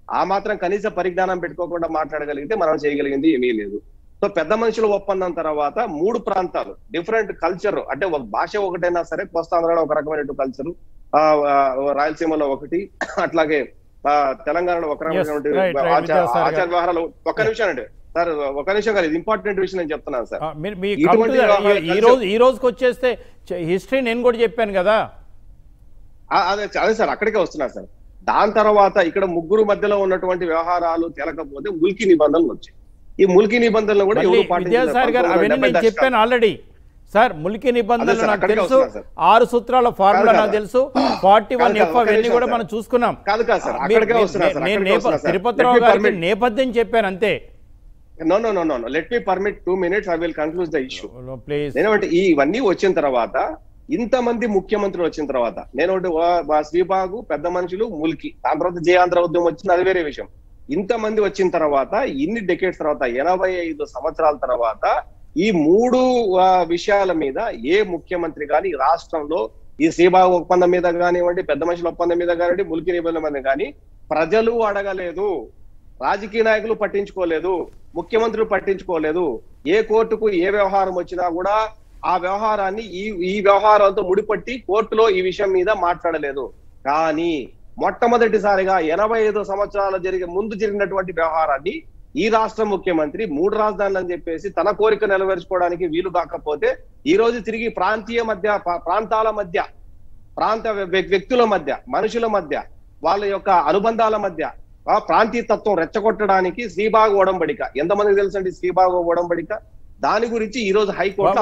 ఆ మాత్రం కనీస పరిజ్ఞానం పెట్టుకోకుండా మాట్లాడగలిగితే మనం చేయగలిగింది ఏమీ లేదు. సో పెద్ద మనుషుల ఒప్పందం తర్వాత మూడు ప్రాంతాలు డిఫరెంట్ కల్చర్, అంటే ఒక భాష ఒకటైనా సరే కోస్తాంధ్రలో ఒక రకమైన కల్చర్, ఆ రాయలసీమలో ఒకటి, అట్లాగే ఆ తెలంగాణలో ఒక రకమైనటువంటి ఆచార వ్యవహారాలు. ఒక్క నిమిషం అండి సార్, ఒక నిమిషం కాదు, ఇది ఇంపార్టెంట్ విషయం నేను చెప్తున్నాను సార్. ఈ రోజు ఈ రోజుకి వచ్చేస్తే హిస్టరీ నేను కూడా చెప్పాను కదా. అదే అదే సార్, అక్కడికే వస్తున్నా సార్. దాని తర్వాత ఇక్కడ ముగ్గురు మధ్యలో ఉన్నటువంటి వ్యవహారాలు తేలకపోతే ముల్కీ నిబంధనలు వచ్చాయి. ఈ ముల్కీ నిబంధనలు కూడా విద్యాసాగర్ గారు అవన్నీ నేను చెప్పాను ఆల్రెడీ సార్. ముల్కీ నిబంధనలు నాకు తెలుసు, ఆరు సూత్రాల ఫార్ములా నాకు తెలుసు, ఫార్టీ వన్ ఎఫ్ అవన్నీ కూడా మనం చూసుకున్నాం. తిరుపతిరావు గారికి నేపథ్యం చెప్పాను అంతే. No no no no let me permit two minutes, I will conclude the issue please. నేనంటే ఇవన్నీ వచ్చిన తర్వాత, ఇంతమంది ముఖ్యమంత్రులు వచ్చిన తర్వాత, నేను శ్రీబాగు, పెద్ద మనుషులు, ముల్కీ, దాని తర్వాత జయాంధ్ర ఉద్యమం వచ్చింది, అది వేరే విషయం. ఇంతమంది వచ్చిన తర్వాత, ఇన్ని డెకేడ్స్ తర్వాత, ఎనభై ఐదు సంవత్సరాల తర్వాత ఈ మూడు విషయాల మీద ఏ ముఖ్యమంత్రి కానీ రాష్ట్రంలో ఈ శ్రీబాగు ఒప్పందం మీద కానివ్వండి, పెద్ద మనుషుల ఒప్పందం మీద కానివ్వండి, ముల్కీ నిబంధన మీద కానీ ప్రజలు అడగలేదు, రాజకీయ నాయకులు పట్టించుకోలేదు, ముఖ్యమంత్రులు పట్టించుకోలేదు. ఏ కోర్టుకు ఏ వ్యవహారం వచ్చినా కూడా ఆ వ్యవహారాన్ని ఈ ఈ వ్యవహారాలతో ముడిపట్టి కోర్టులో ఈ విషయం మీద మాట్లాడలేదు. కానీ మొట్టమొదటిసారిగా ఎనభై ఐదు సంవత్సరాలు జరిగే ముందు జరిగినటువంటి వ్యవహారాన్ని ఈ రాష్ట్ర ముఖ్యమంత్రి మూడు రాజధానులు అని చెప్పేసి తన కోరిక నెరవేర్చుకోవడానికి వీలు కాకపోతే ఈ రోజు తిరిగి ప్రాంతీయ మధ్య ప్రాంతాల మధ్య, ప్రాంత వ్యక్తుల మధ్య, మనుషుల మధ్య, వాళ్ళ యొక్క అనుబంధాల మధ్య ప్రాంతీయ తత్వం రెచ్చగొట్టడానికి శ్రీబాగు ఒడంబడిక, ఎంతమందికి తెలుసండి శ్రీబాగు ఒడంబడిక? దాని గురించి ఈ రోజు హైకోర్టు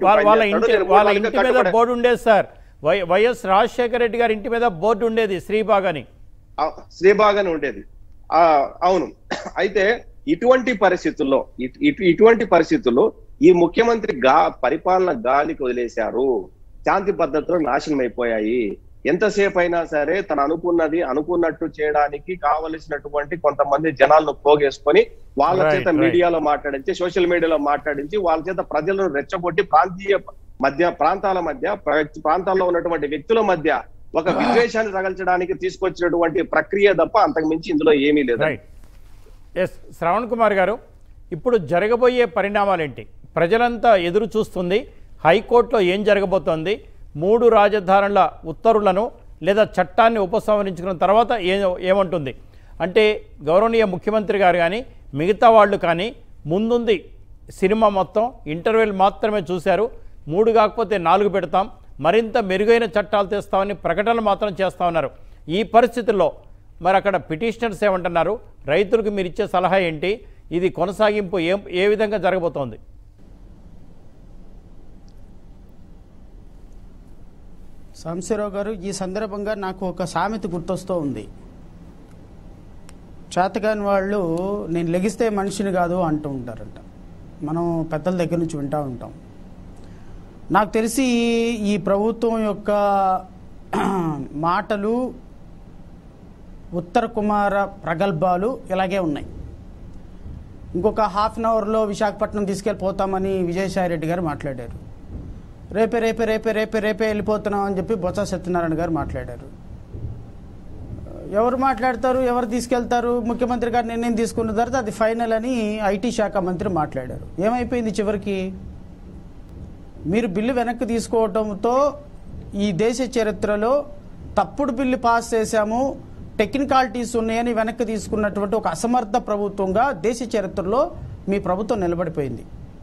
బోర్డు ఉండేది సార్. వైఎస్ రాజశేఖర రెడ్డి గారి ఇంటి మీద బోర్డు ఉండేది శ్రీబాగ్ అని, శ్రీబాగ్ అని ఉండేది. ఆ అవును. అయితే ఇటువంటి పరిస్థితుల్లో ఇటువంటి పరిస్థితుల్లో ఈ ముఖ్యమంత్రి గా పరిపాలన గాలికి వదిలేశారు. శాంతి భద్రతలు నాశనం అయిపోయాయి. ఎంతసేపు అయినా సరే తను అనుకున్నది అనుకున్నట్టు చేయడానికి కావలసినటువంటి కొంతమంది జనాలను పోగేసుకొని వాళ్ళ చేత మీడియాలో మాట్లాడించి, సోషల్ మీడియాలో మాట్లాడించి, వాళ్ళ చేత ప్రజలను రెచ్చగొట్టి ప్రాంతీయ మధ్య ప్రాంతాల మధ్య ప్రాంతాల్లో ఉన్నటువంటి వ్యక్తుల మధ్య ఒక విద్వేషాన్ని రగల్చడానికి తీసుకొచ్చినటువంటి ప్రక్రియ తప్ప అంతకు మించి ఇందులో ఏమీ లేదు. ఎస్ శ్రవణ్ కుమార్ గారు, ఇప్పుడు జరగబోయే పరిణామాలు ఏంటి? ప్రజలంతా ఎదురు చూస్తుంది హైకోర్టులో ఏం జరగబోతోంది, మూడు రాజధానుల ఉత్తర్వులను లేదా చట్టాన్ని ఉపసంహరించుకున్న తర్వాత ఏ ఏమంటుంది అంటే గౌరవనీయ ముఖ్యమంత్రి గారు కానీ మిగతా వాళ్ళు కానీ ముందుంది సినిమా మొత్తం ఇంటర్వెల్ మాత్రమే చూశారు, మూడు కాకపోతే నాలుగు పెడతాం, మరింత మెరుగైన చట్టాలు తెస్తామని ప్రకటనలు మాత్రం చేస్తూ ఉన్నారు. ఈ పరిస్థితుల్లో మరి అక్కడ పిటిషనర్స్ ఏమంటున్నారు, రైతులకు మీరు ఇచ్చే సలహా ఏంటి, ఇది కొనసాగింపు ఏ ఏ విధంగా జరగబోతోంది? సాంబశివరావు గారు, ఈ సందర్భంగా నాకు ఒక సామెత గుర్తొస్తూ ఉంది. చేతకాని వాళ్ళు నేను లెగిస్తే మనిషిని కాదు అంటూ ఉంటారంట. మనం పెద్దల దగ్గర నుంచి వింటూ ఉంటాం. నాకు తెలిసి ఈ ప్రభుత్వం యొక్క మాటలు, ఉత్తర కుమార ప్రగల్భాలు ఇలాగే ఉన్నాయి. ఇంకొక హాఫ్ అన్ అవర్లో విశాఖపట్నం తీసుకెళ్ళిపోతామని విజయసాయి రెడ్డి గారు మాట్లాడారు. రేపే రేపే రేపే రేపే రేపే వెళ్ళిపోతున్నాం అని చెప్పి బొత్స సత్యనారాయణ గారు మాట్లాడారు. ఎవరు మాట్లాడతారు, ఎవరు తీసుకెళ్తారు, ముఖ్యమంత్రి గారు నిర్ణయం తీసుకున్న తర్వాత అది ఫైనల్ అని ఐటీ శాఖ మంత్రి మాట్లాడారు. ఏమైపోయింది చివరికి? మీరు బిల్లు వెనక్కి తీసుకోవడంతో ఈ దేశ చరిత్రలో తప్పుడు బిల్లు పాస్ చేశాము, టెక్నికాలిటీస్ ఉన్నాయని వెనక్కి తీసుకున్నటువంటి ఒక అసమర్థ ప్రభుత్వంగా దేశ చరిత్రలో మీ ప్రభుత్వం నిలబడిపోయింది.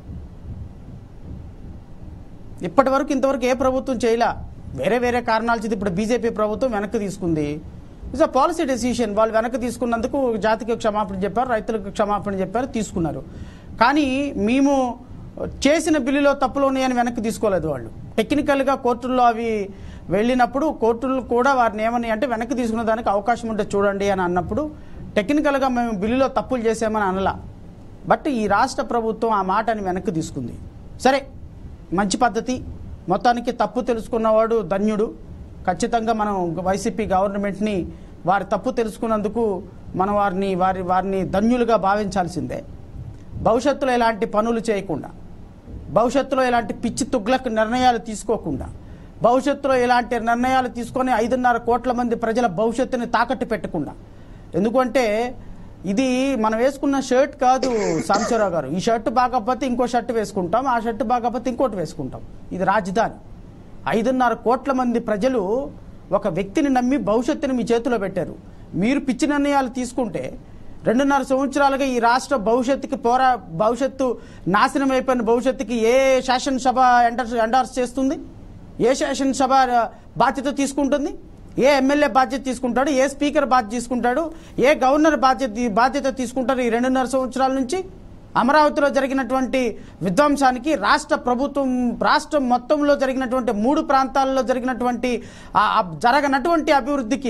ఇప్పటి వరకు ఇంతవరకు ఏ ప్రభుత్వం చేయలే. వేరే వేరే కారణాల చేత ఇప్పుడు బీజేపీ ప్రభుత్వం వెనక్కి తీసుకుంది. It's a policy decision. వాళ్ళు వెనక్కి తీసుకున్నందుకు జాతికి క్షమాపణ చెప్పారు, రైతులకు క్షమాపణ చెప్పారు, తీసుకున్నారు. కానీ మేము చేసిన బిల్లులో తప్పులు ఉన్నాయని వెనక్కి తీసుకోలేదు. వాళ్ళు టెక్నికల్గా కోర్టుల్లో అవి వెళ్ళినప్పుడు కోర్టులు కూడా వారిని ఏమని అంటే వెనక్కి తీసుకునే దానికి అవకాశం ఉంటే చూడండి అని అన్నప్పుడు టెక్నికల్గా మేము బిల్లులో తప్పులు చేసామని అనలా. బట్ ఈ రాష్ట్ర ప్రభుత్వం ఆ మాటని వెనక్కి తీసుకుంది. సరే, మంచి పద్ధతి. మొత్తానికి తప్పు తెలుసుకున్నవాడు ధన్యుడు. ఖచ్చితంగా మనం వైసీపీ గవర్నమెంట్ని వారి తప్పు తెలుసుకున్నందుకు మనం వారిని వారి వారిని ధన్యులుగా భావించాల్సిందే. భవిష్యత్తులో ఎలాంటి పనులు చేయకుండా, భవిష్యత్తులో ఎలాంటి పిచ్చి తుగ్లక్ నిర్ణయాలు తీసుకోకుండా, భవిష్యత్తులో ఎలాంటి నిర్ణయాలు తీసుకొని ఐదున్నర కోట్ల మంది ప్రజల భవిష్యత్తుని తాకట్టు పెట్టకుండా ఎందుకంటే ఇది మనం వేసుకున్న షర్ట్ కాదు సాంబశివరావు గారు. ఈ షర్ట్ బాగపోతే ఇంకో షర్ట్ వేసుకుంటాం, ఆ షర్ట్ బాగపోతే ఇంకోటి వేసుకుంటాం. ఇది రాజధాని. ఐదున్నర కోట్ల మంది ప్రజలు ఒక వ్యక్తిని నమ్మి భవిష్యత్తుని మీ చేతిలో పెట్టారు. మీరు పిచ్చి నిర్ణయాలు తీసుకుంటే రెండున్నర సంవత్సరాలుగా ఈ రాష్ట్ర భవిష్యత్తుకి పోరా భవిష్యత్తు నాశనం అయిపోయిన భవిష్యత్తుకి ఏ శాసనసభ ఎండర్స్ ఎండార్స్ చేస్తుంది? ఏ శాసనసభ బాధ్యత తీసుకుంటుంది? ఏ ఎమ్మెల్యే బాధ్యత తీసుకుంటాడు? ఏ స్పీకర్ బాధ్యత తీసుకుంటాడు? ఏ గవర్నర్ బాధ్యత బాధ్యత తీసుకుంటారు? ఈ రెండున్నర సంవత్సరాల నుంచి అమరావతిలో జరిగినటువంటి విధ్వంసానికి రాష్ట్ర ప్రభుత్వం రాష్ట్రం మొత్తంలో జరిగినటువంటి మూడు ప్రాంతాల్లో జరిగినటువంటి జరగనటువంటి అభివృద్ధికి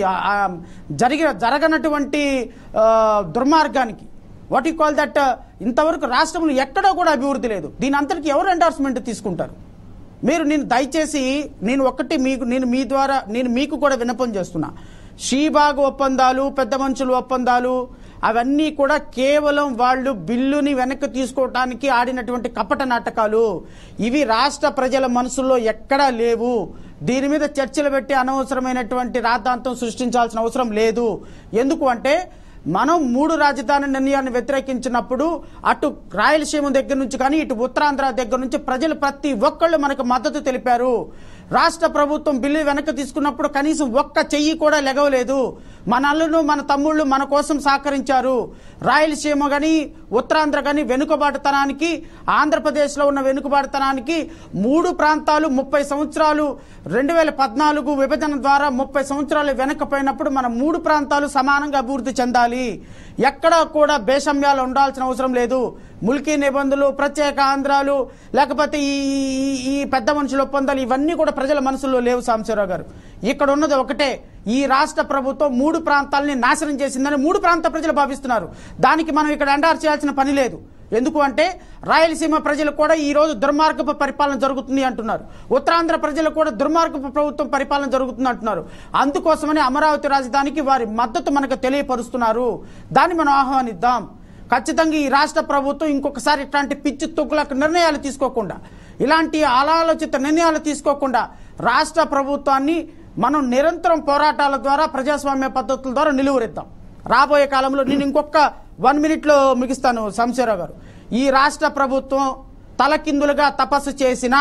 జరిగిన జరగనటువంటి దుర్మార్గానికి వాట్ యు కాల్ దట్ ఇంతవరకు రాష్ట్రంలో ఎక్కడా కూడా అభివృద్ధి లేదు. దీని అంతటికి ఎవరు ఎండార్స్మెంట్ తీసుకుంటారు? మీరు నేను దయచేసి నేను ఒక్కటి మీకు నేను మీ ద్వారా నేను మీకు కూడా విన్నపం చేస్తున్నా. షీబాగ్ ఒప్పందాలు, పెద్ద మనుషుల ఒప్పందాలు అవన్నీ కూడా కేవలం వాళ్ళు బిల్లుని వెనక్కి తీసుకోవటానికి ఆడినటువంటి కపట నాటకాలు. ఇవి రాష్ట్ర ప్రజల మనసుల్లో ఎక్కడా లేవు. దీని మీద చర్చలు పెట్టి అనవసరమైనటువంటి రాద్ధాంతం సృష్టించాల్సిన అవసరం లేదు. ఎందుకు అంటే మనం మూడు రాజధాని నిర్ణయాన్ని వ్యతిరేకించినప్పుడు అటు రాయలసీమ దగ్గర నుంచి కానీ ఇటు ఉత్తరాంధ్ర దగ్గర నుంచి ప్రజలు ప్రతి ఒక్కళ్ళు మనకు మద్దతు తెలిపారు. రాష్ట్ర ప్రభుత్వం బిల్లు వెనక్కి తీసుకున్నప్పుడు కనీసం ఒక్క చెయ్యి కూడా లెగవలేదు. మన అల్లును మన తమ్ముళ్ళు మన కోసం సహకరించారు. రాయలసీమ కానీ ఉత్తరాంధ్ర కానీ వెనుకబాటుతనానికి, ఆంధ్రప్రదేశ్లో ఉన్న వెనుకబాటుతనానికి మూడు ప్రాంతాలు ముప్పై సంవత్సరాలు రెండు వేల పద్నాలుగు విభజన ద్వారా ముప్పై సంవత్సరాలు వెనక్కిపోయినప్పుడు మన మూడు ప్రాంతాలు సమానంగా అభివృద్ధి చెందాలి. ఎక్కడా కూడా బేషమ్యాలు ఉండాల్సిన అవసరం లేదు. ముల్కీ నిబంధనలు, ప్రత్యేక ఆంధ్రాలు, లేకపోతే ఈ ఈ పెద్ద మనుషుల ఒప్పందాలు ఇవన్నీ కూడా ప్రజల మనసులో లేవు సాంబశివరావు గారు. ఇక్కడ ఉన్నది ఒకటే, ఈ రాష్ట్ర ప్రభుత్వం మూడు ప్రాంతాలని నాశనం చేసిందని మూడు ప్రాంత ప్రజలు భావిస్తున్నారు. దానికి మనం ఇక్కడ ఎండార్ చేయాల్సిన పని లేదు. ఎందుకు అంటే రాయలసీమ ప్రజలు కూడా ఈ రోజు దుర్మార్గపు పరిపాలన జరుగుతుంది అంటున్నారు. ఉత్తరాంధ్ర ప్రజలు కూడా దుర్మార్గపు ప్రభుత్వం పరిపాలన జరుగుతుంది అంటున్నారు. అందుకోసమని అమరావతి రాజధానికి వారి మద్దతు మనకు తెలియపరుస్తున్నారు. దాన్ని మనం ఆహ్వానిద్దాం. ఖచ్చితంగా ఈ రాష్ట్ర ప్రభుత్వం ఇంకొకసారి ఇట్లాంటి పిచ్చి తొక్కులకు నిర్ణయాలు తీసుకోకుండా, ఇలాంటి అనాలోచిత నిర్ణయాలు తీసుకోకుండా రాష్ట్ర ప్రభుత్వాన్ని మనం నిరంతరం పోరాటాల ద్వారా ప్రజాస్వామ్య పద్ధతుల ద్వారా నిలువరిద్దాం. రాబోయే కాలంలో నేను ఇంకొక వన్ మినిట్లో ముగిస్తాను సాంబశివరావు గారు. ఈ రాష్ట్ర ప్రభుత్వం తలకిందులుగా తపస్సు చేసిన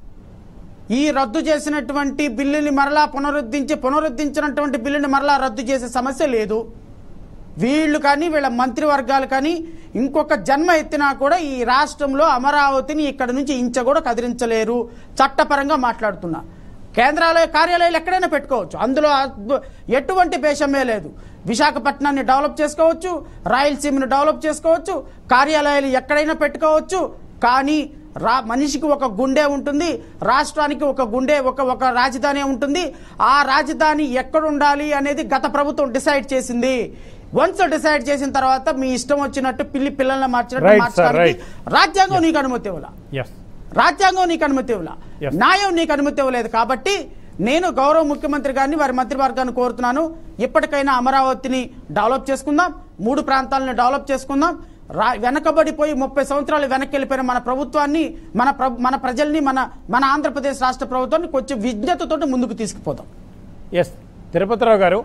ఈ రద్దు చేసినటువంటి బిల్లుని మరలా పునరుద్ధరించి పునరుద్ధరించినటువంటి బిల్లుని మరలా రద్దు చేసే సమస్య లేదు. వీళ్ళు కానీ వీళ్ళ మంత్రివర్గాలు కానీ ఇంకొక జన్మ ఎత్తినా కూడా ఈ రాష్ట్రంలో అమరావతిని ఇక్కడ నుంచి ఇంచ కూడా కదిలించలేరు. చట్టపరంగా మాట్లాడుతున్నా. కేంద్రాలయ కార్యాలయాలు ఎక్కడైనా పెట్టుకోవచ్చు, అందులో ఎటువంటి భేషమే లేదు. విశాఖపట్నాన్ని డెవలప్ చేసుకోవచ్చు, రాయలసీమను డెవలప్ చేసుకోవచ్చు, కార్యాలయాలు ఎక్కడైనా పెట్టుకోవచ్చు. కానీ రా మనిషికి ఒక గుండె ఉంటుంది, రాష్ట్రానికి ఒక గుండె ఒక ఒక రాజధాని ఉంటుంది. ఆ రాజధాని ఎక్కడ ఉండాలి అనేది గత ప్రభుత్వం డిసైడ్ చేసింది. వన్స్ డిసైడ్ చేసిన తర్వాత మీ ఇష్టం వచ్చినట్టు పిల్లి పిల్లల్ని మార్చినట్టు మార్చడానికి రాజ్యాంగం నీకు అనుమతి ఇవ్వాల. రాజ్యాంగం నీకు అనుమతి ఇవ్వాల, న్యాయం నీకు అనుమతి ఇవ్వలేదు. కాబట్టి నేను గౌరవ ముఖ్యమంత్రి గారిని వారి మంత్రివర్గాన్ని కోరుతున్నాను, ఇప్పటికైనా అమరావతిని డెవలప్ చేసుకుందాం, మూడు ప్రాంతాలను డెవలప్ చేసుకుందాం. రా వెనకబడిపోయి ముప్పై సంవత్సరాలు వెనక్కి వెళ్ళిపోయిన మన ప్రభుత్వాన్ని, మన మన ప్రజల్ని, మన మన ఆంధ్రప్రదేశ్ రాష్ట్ర ప్రభుత్వాన్ని కొంచెం విజ్ఞతతో ముందుకు తీసుకుపోదాం. ఎస్ తిరుపతిరావు గారు,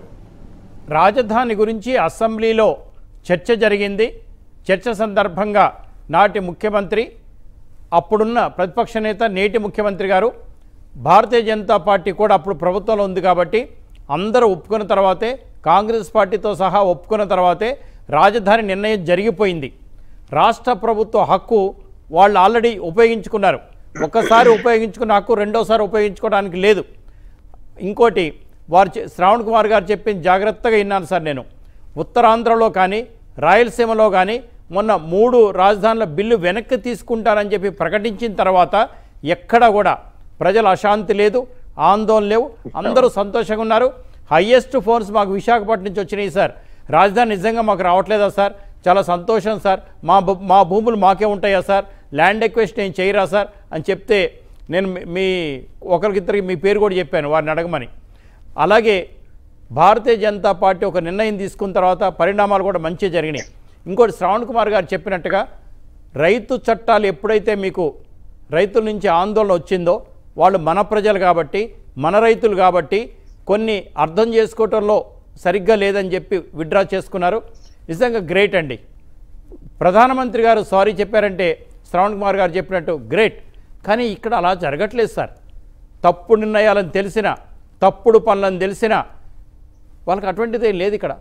రాజధాని గురించి అసెంబ్లీలో చర్చ జరిగింది. చర్చ సందర్భంగా నాటి ముఖ్యమంత్రి, అప్పుడున్న ప్రతిపక్ష నేత నేటి ముఖ్యమంత్రి గారు, భారతీయ జనతా పార్టీ కూడా అప్పుడు ప్రభుత్వంలో ఉంది కాబట్టి అందరూ ఒప్పుకున్న తర్వాతే, కాంగ్రెస్ పార్టీతో సహా ఒప్పుకున్న తర్వాతే రాజధాని నిర్ణయం జరిగిపోయింది. రాష్ట్ర ప్రభుత్వ హక్కు వాళ్ళు ఆల్రెడీ ఉపయోగించుకున్నారు. ఒక్కసారి ఉపయోగించుకున్న హక్కు రెండోసారి ఉపయోగించుకోవడానికి లేదు. ఇంకోటి, వారు శ్రావణ్ కుమార్ గారు చెప్పింది జాగ్రత్తగా విన్నాను సార్. నేను ఉత్తరాంధ్రలో కానీ రాయలసీమలో కానీ మొన్న మూడు రాజధానుల బిల్లు వెనక్కి తీసుకుంటారని చెప్పి ప్రకటించిన తర్వాత ఎక్కడ కూడా ప్రజల అశాంతి లేదు, ఆందోళన లేవు, అందరూ సంతోషంగా ఉన్నారు. హయ్యెస్ట్ ఫోన్స్ మాకు విశాఖపట్నం నుంచి వచ్చినాయి సార్. రాజధాని నిజంగా మాకు రావట్లేదా సార్, చాలా సంతోషం సార్, మా మా భూములు మాకే ఉంటాయా సార్, ల్యాండ్ ఎక్వెస్ట్ ఏం చేయరా సార్ అని చెప్తే నేను మీ ఒకరికిద్దరికి మీ పేరు కూడా చెప్పాను వారిని అడగమని. అలాగే భారతీయ జనతా పార్టీ ఒక నిర్ణయం తీసుకున్న తర్వాత పరిణామాలు కూడా మంచిగా జరిగినాయి. ఇంకోటి, శ్రావణ్ కుమార్ గారు చెప్పినట్టుగా రైతు చట్టాలు ఎప్పుడైతే మీకు రైతుల నుంచి ఆందోళన వచ్చిందో, వాళ్ళు మన ప్రజలు కాబట్టి, మన రైతులు కాబట్టి కొన్ని అర్థం చేసుకోవటంలో సరిగ్గా లేదని చెప్పి విత్డ్రా చేసుకున్నారు. నిజంగా గ్రేట్ అండి. ప్రధానమంత్రి గారు సారీ చెప్పారంటే శ్రవణ్ కుమార్ గారు చెప్పినట్టు గ్రేట్. కానీ ఇక్కడ అలా జరగట్లేదు సార్. తప్పుడు నిర్ణయాలను తెలిసిన, తప్పుడు పనులను తెలిసిన వాళ్ళకి అటువంటిదే లేదు ఇక్కడ.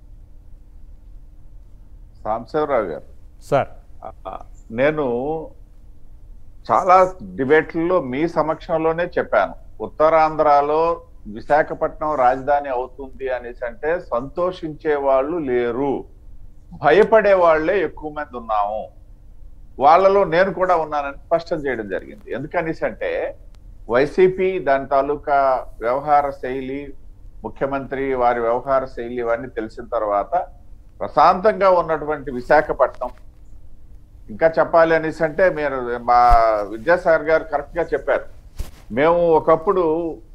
సాంబశివరావు గారు సార్, నేను చాలా డిబేట్లలో మీ సమక్షంలోనే చెప్పాను, ఉత్తరాంధ్రలో విశాఖపట్నం రాజధాని అవుతుంది అనేసి అంటే సంతోషించే వాళ్ళు లేరు, భయపడే వాళ్లే ఎక్కువ మంది ఉన్నాము. వాళ్ళలో నేను కూడా ఉన్నానని స్పష్టం చేయడం జరిగింది. ఎందుకనేసి అంటే వైసీపీ దాని తాలూకా వ్యవహార శైలి, ముఖ్యమంత్రి వారి వ్యవహార శైలి ఇవన్నీ తెలిసిన తర్వాత ప్రశాంతంగా ఉన్నటువంటి విశాఖపట్నం, ఇంకా చెప్పాలి అనేసి అంటే మీరు మా విద్యాసాగర్ గారు కరెక్ట్ గా చెప్పారు. మేము ఒకప్పుడు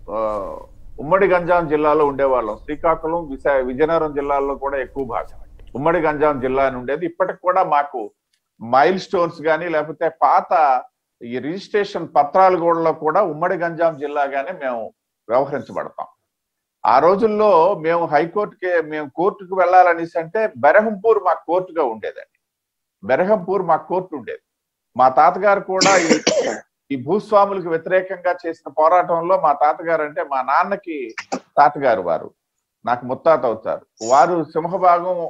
ఉమ్మడి గంజాం జిల్లాలో ఉండేవాళ్ళం. శ్రీకాకుళం, విశా విజయనగరం జిల్లాల్లో కూడా ఎక్కువ భాగం ఉమ్మడి గంజాం జిల్లా అని ఉండేది. ఇప్పటికి కూడా మాకు మైల్ స్టోన్స్ కానీ లేకపోతే పాత ఈ రిజిస్ట్రేషన్ పత్రాలు కూడా కూడా ఉమ్మడి గంజాం జిల్లాగానే మేము వ్యవహరించబడతాం. ఆ రోజుల్లో మేము హైకోర్టుకి మేము కోర్టుకు వెళ్ళాలనేసి అంటే బెరహంపూర్ మా కోర్టుగా ఉండేదండి. బెరహంపూర్ మా కోర్టు ఉండేది. మా తాతగారు కూడా ఈ ఈ భూస్వాములకు వ్యతిరేకంగా చేసిన పోరాటంలో మా తాతగారు అంటే మా నాన్నకి తాతగారు, వారు నాకు ముత్తాత అవుతారు. వారు సింహభాగం